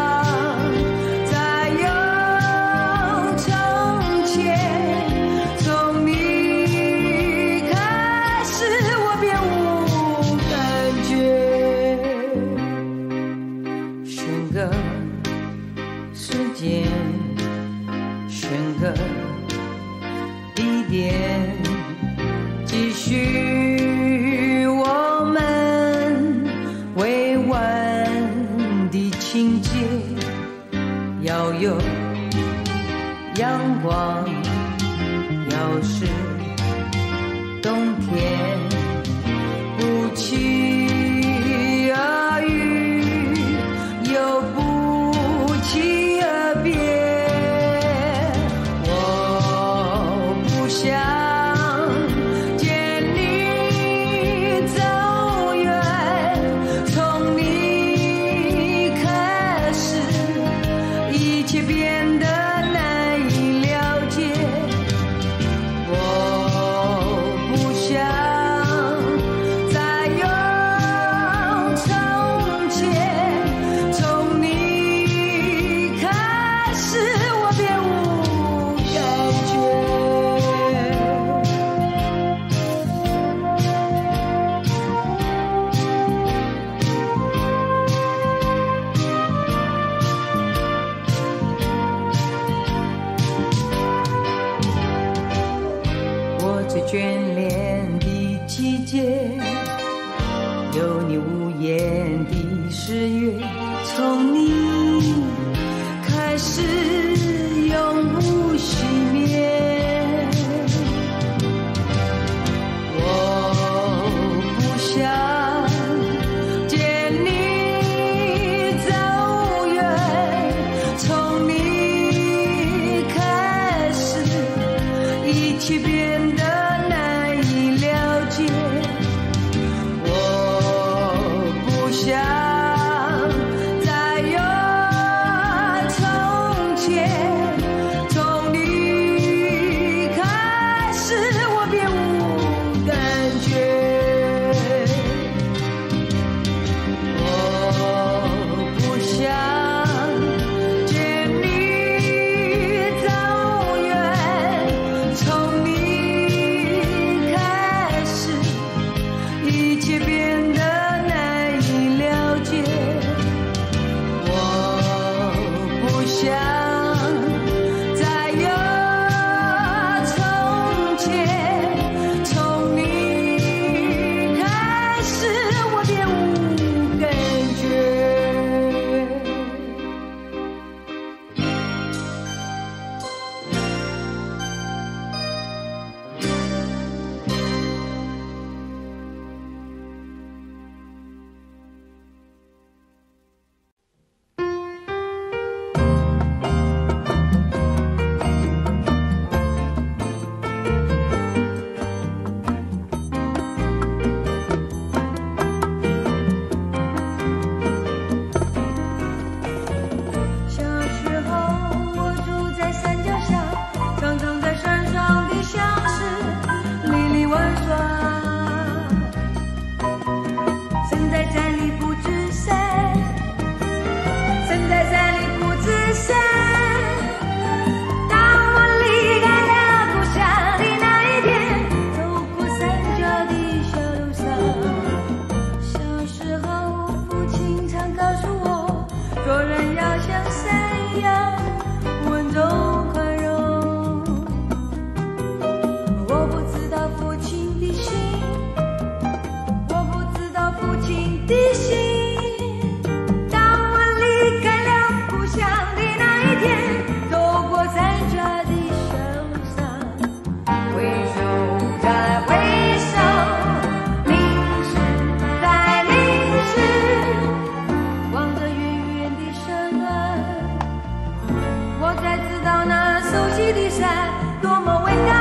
地点，继续我们未完的情节，要有阳光，要是冬天，不期而遇，又不期而别。想见你走远，从你开始，一切变得难以了解。我不想再有从前，从你开始，我便无感觉。眷恋的季节，有你无言的10月，从你开始永不熄灭。我不想见你走远，从你开始，一切变得想再有从前，从你开始，我便无感觉。我不想见你走远，从你开始，一切变得想再有从前，从你开始，我便无感觉。 到那熟悉的山，多么伟大。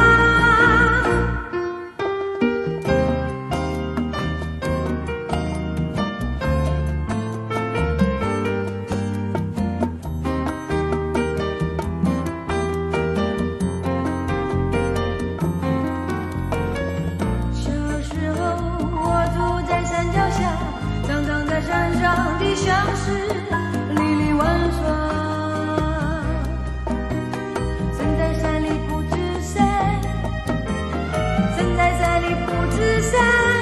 小时候我住在山脚下，常常在山上的相识里里玩耍。身在山里不知山，身在山里不知山。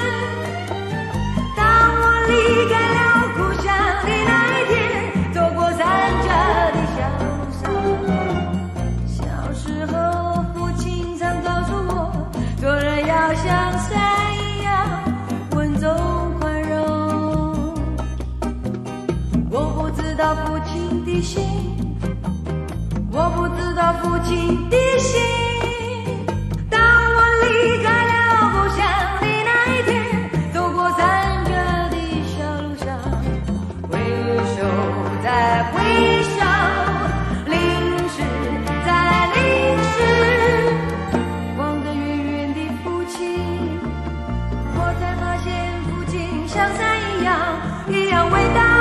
当我离开了故乡的那一天，走过山脚的小路上。小时候父亲常告诉我，做人要像山一样稳重宽容。我不知道父亲的心，我不知道父亲的心。当我离开了故乡的那一天，走过山脚的小路上，挥手再挥手，淋湿再淋湿，望着远远的父亲，我才发现父亲像山一样伟大。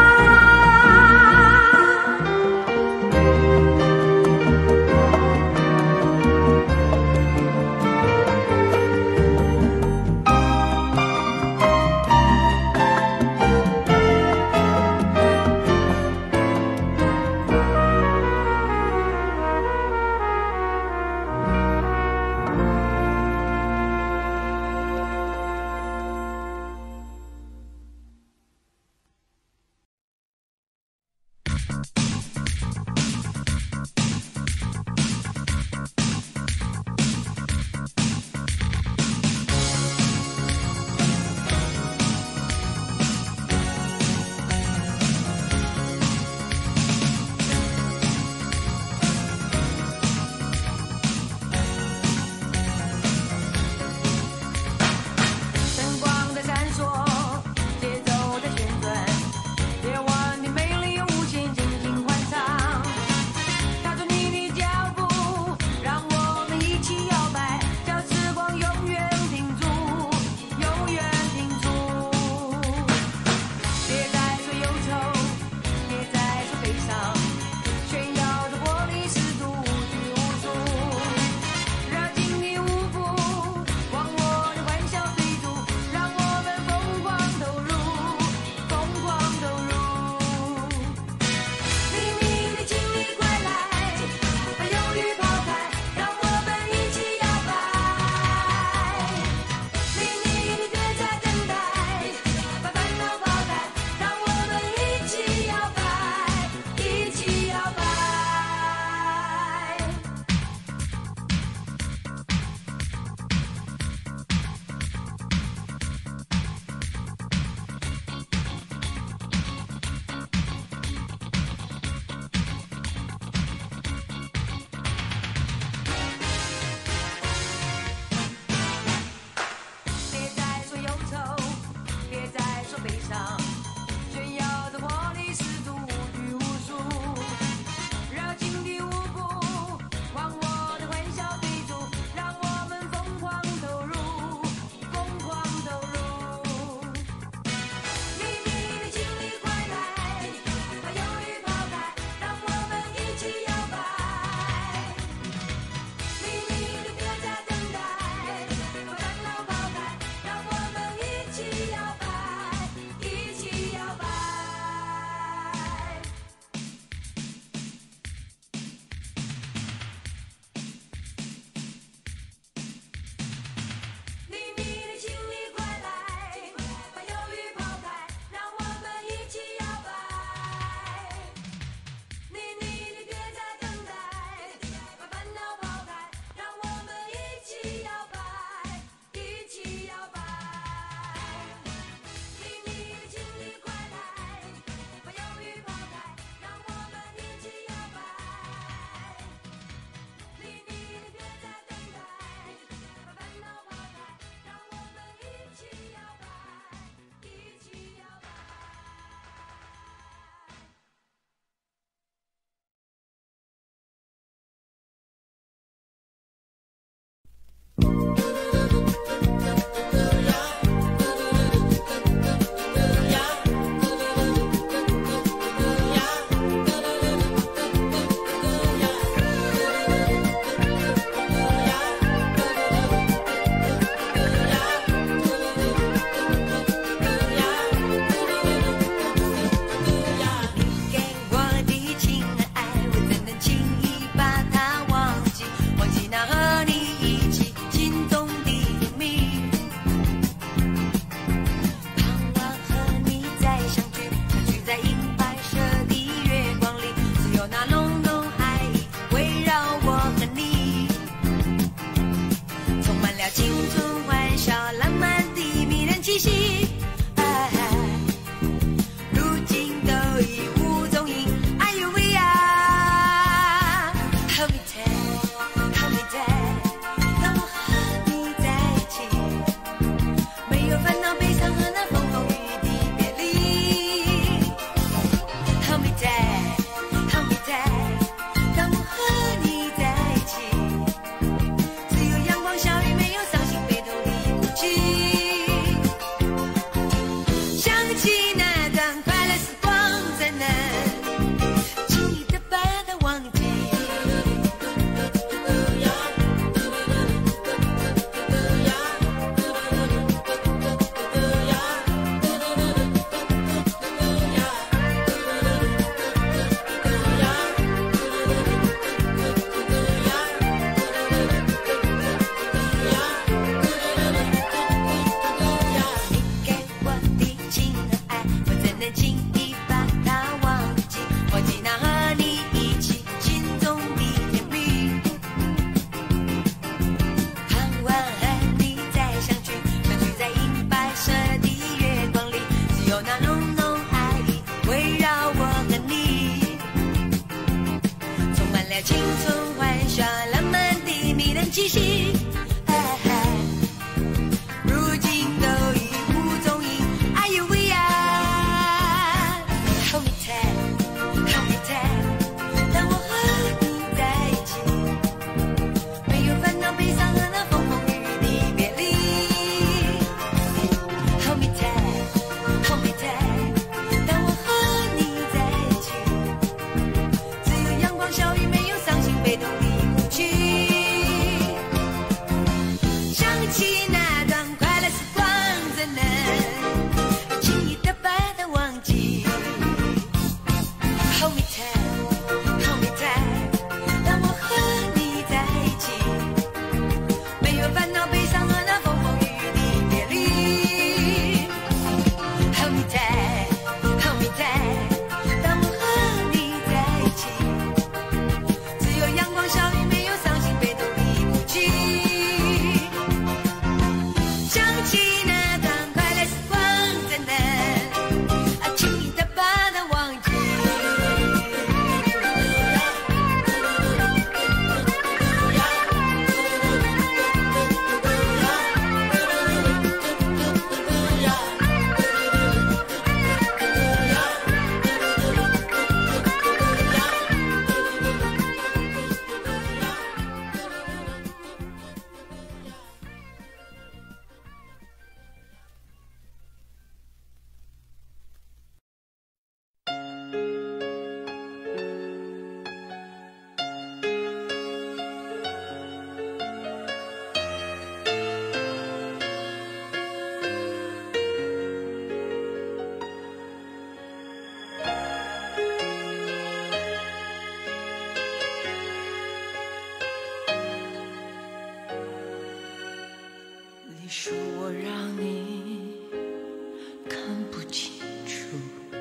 说我让你看不清楚，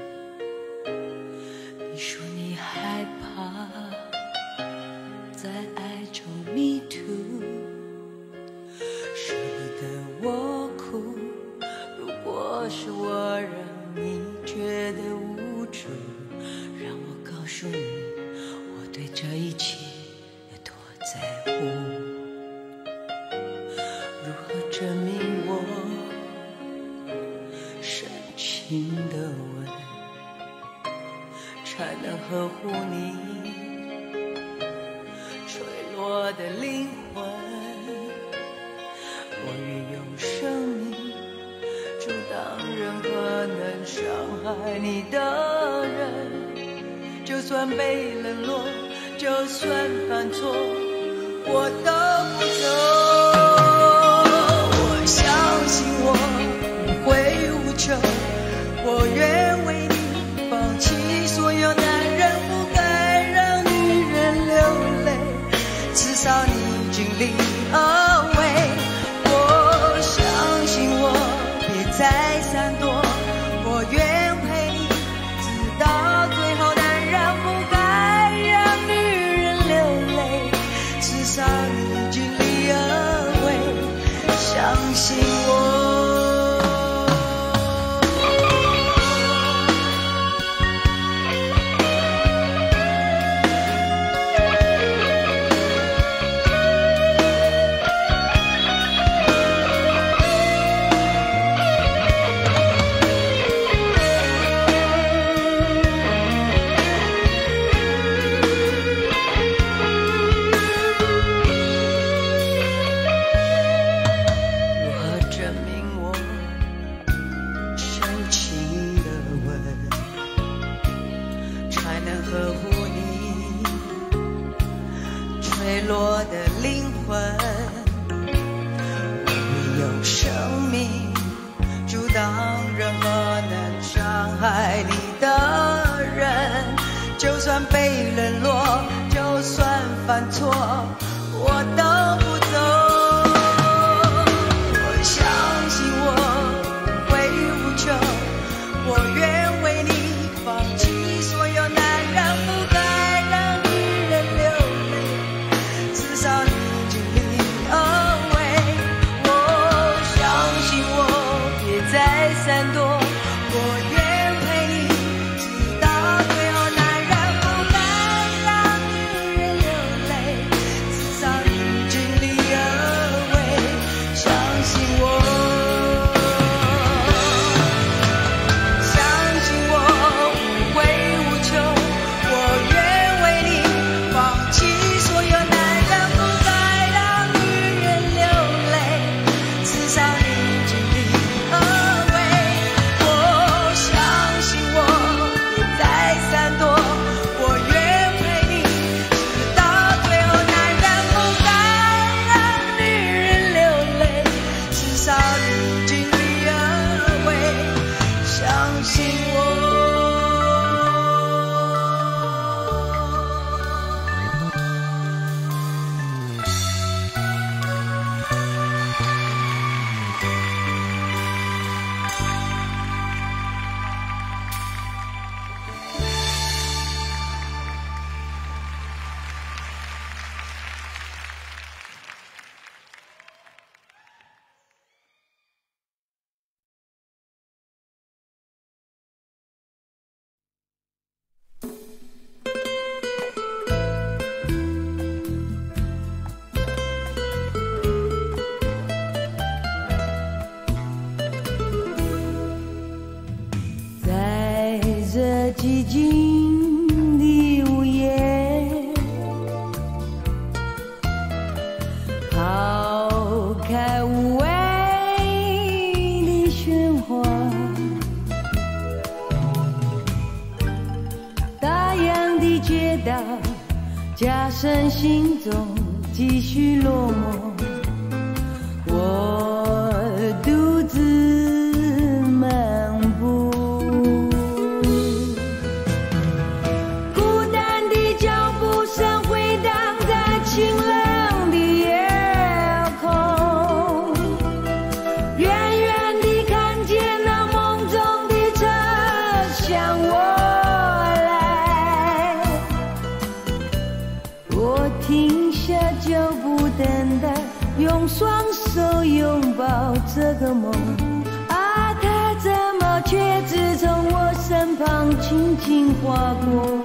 你说你害怕在爱中迷途，舍不得我哭。如果是我让你觉得无助，让我告诉你，我对这一切有多在乎。如何证明我深情的吻才能呵护你垂落的灵魂？ 任何能伤害你的人，就算被冷落，就算犯错，我都不走。我相信我无悔无求，我愿为你放弃所有。男人不该让女人流泪，至少你尽力而为。我相信我别再闪躲，我愿陪你直到最后。男人不该让女人流泪，至少你尽力而为。相信我。被冷落，就算犯错，我都不走。我相信我无悔无求，我愿为你放弃所有。男人不该让女人流泪，至少你尽力而为。我相信我别再闪躲，我愿陪你直到最后。寂静的午夜，抛开无谓的喧哗，大洋的街道，加深心中继续落寞。我独自漫步。清冷的夜空，远远地看见那梦中的车向我来。我停下脚步，等待，用双手拥抱这个梦。啊，它怎么却只从我身旁轻轻划过？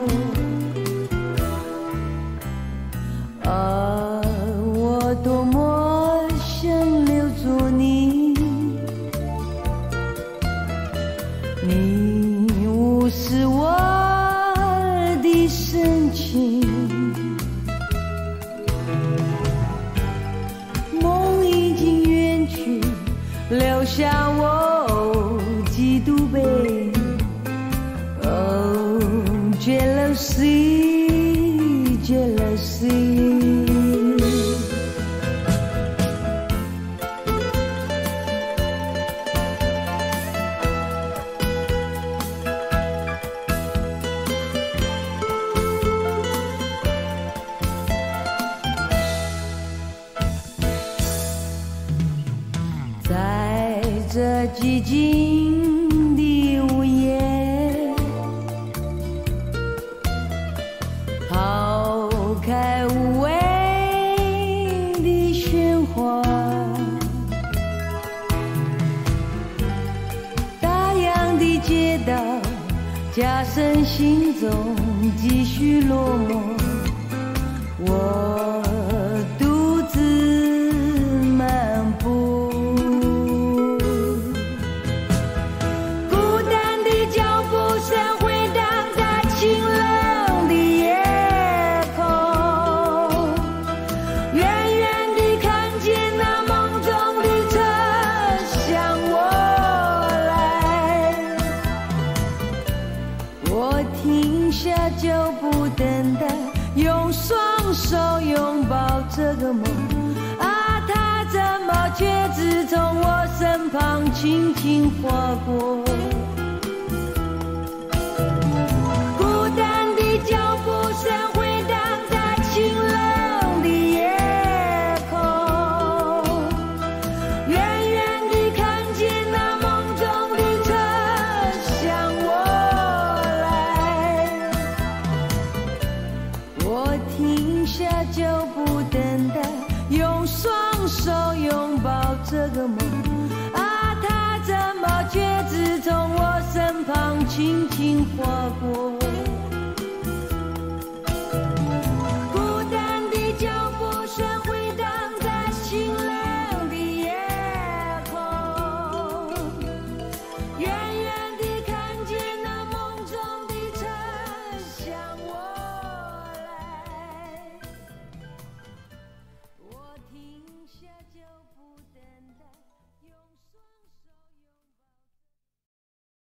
啊，我多么想留住你，你无视我的深情。梦已经远去，留下我了心。在这寂静的午夜，抛开无谓的喧哗，大洋的街道加深心中继续落寞，我独自漫步，孤单的脚步声回荡在清冷的夜空，远远地看见那梦中的车向我来，我停下脚步等待，用双手拥抱这个梦，啊，它怎么却只从我身旁轻轻划过？孤单的脚步声回荡在清冷的夜空，远远地看见那梦中的车向我来，我停下脚步等待，用双手拥抱这个梦，啊，它怎么却只从我身旁轻轻划过？孤单的脚步声回荡在清冷的夜空，远远地看见那梦中的车向我来，我停下脚步等待，用双手拥抱。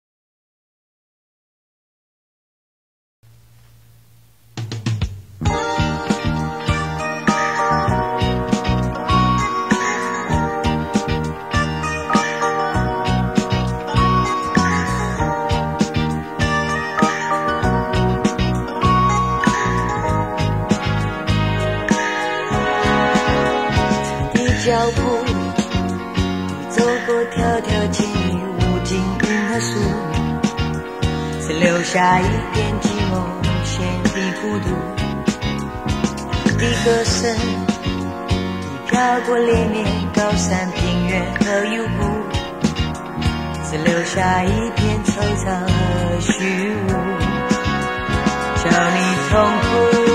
脚步走过条条千里无尽云和树，只留下一片寂寞显的孤独的歌声，已飘过连绵高山平原和幽谷，只留下一片惆怅和虚无，叫你痛苦。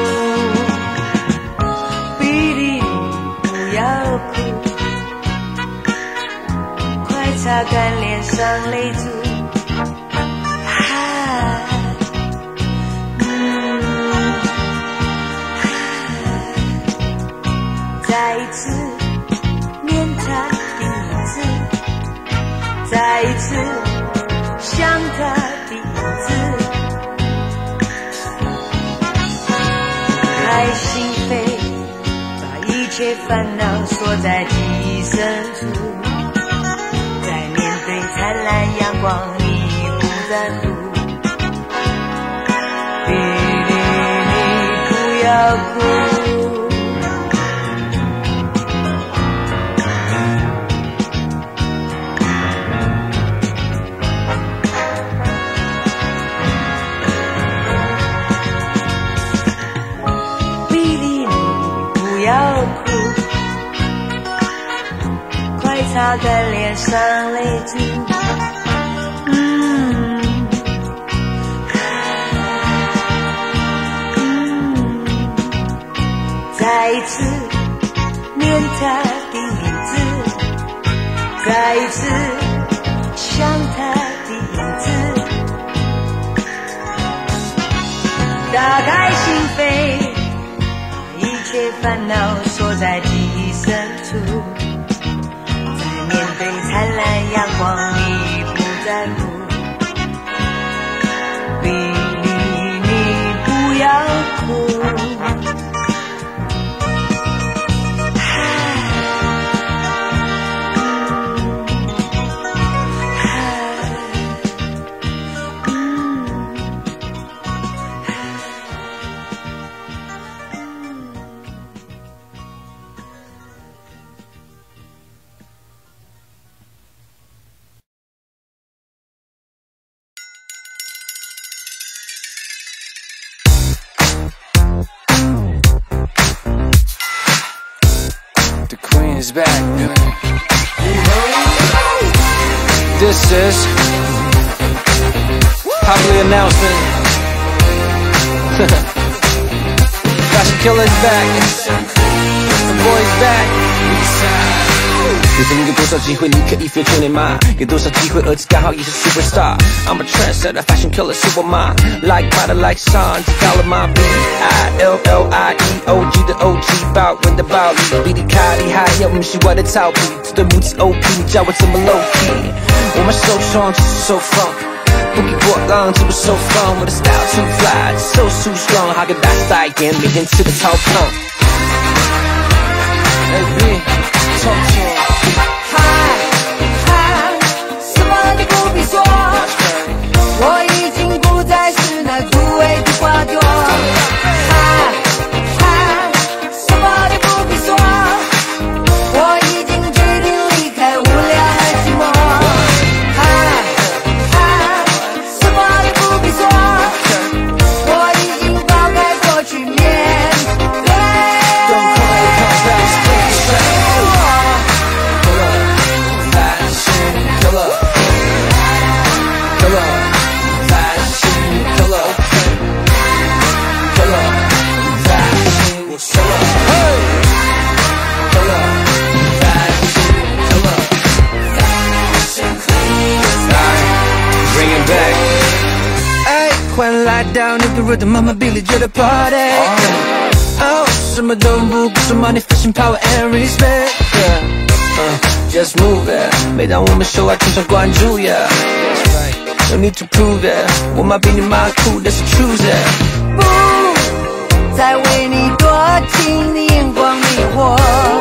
不要哭，快擦干脸上泪珠。再一次念他的名字，再一次想他的影子，开心扉，一切烦恼锁在记忆深处，在面对灿烂阳光你不在乎，你不要哭。擦干脸上泪珠，再一次念他的名字，再一次想他的影子，打开心扉，把一切烦恼锁在记忆深处，面对灿烂阳光你不在乎，比利你不要哭。 is back. This is public announcement. Fashion Killer is back. The boy's back. 人生有多少机会你可以 feature 你妈？有多少机会儿子刚好也是 superstar？ I'm a trendsetter, fashion killer 是我妈 ，like butter like sun， 知道了吗 ？B-I-L-L-I-E-O-G 的 O-G， 爆文的暴力，比你卡厉害，又不是我的草皮，这对母子 OP， 你叫我怎么 low key？ 我们受创只是受放，不给我浪，这不受放，我的 style too fly， so too strong， how can I style again？ 每天吃的超胖。Hey B， talk to him。 我已经不再是那枯萎的花朵，什么都不必说，我已经决定离开无聊和寂寞，什么都不必说，我已经抛开过去面对。 欢迎来到那个热的妈妈比利觉的 party， 哦，什么都不顾，什么 money fashion power and respect， just move it， 每当我们秀爱请上关注 ，yeah，no need to prove it， 我妈比你妈酷 ，that's the truth， 不再为你多情的眼光迷惑，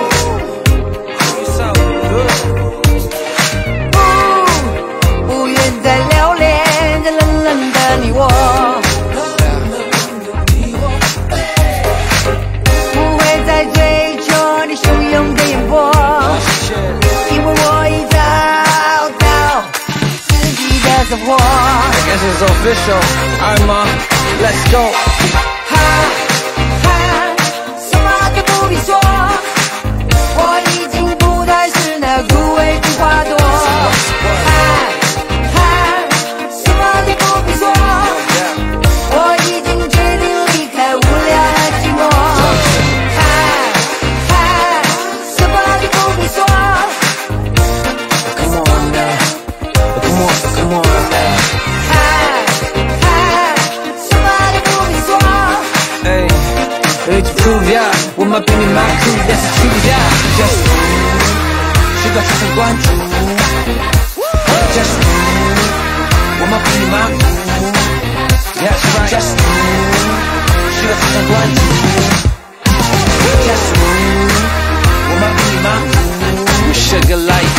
不愿再留恋这冷冷的你我，不会再追求你汹涌的眼波，因为我已找到自己的生活。 I guess it's official. Alright, ma, let's go. 什么都不必说，我已经不再是那枯萎的花朵。什么都不必说，我已经决定离开无聊和寂寞。什么都不必说。 Come on now, come on, come on now. 什么都不必说。 Hey, no need to prove ya， 我妈比你妈酷 ，that's the truth ya。Just move， 需要请上关注。Just move， 我妈比你妈酷 ，that's right。Just move， 需要请上关注。Just move， 我妈比你妈酷。We sugar like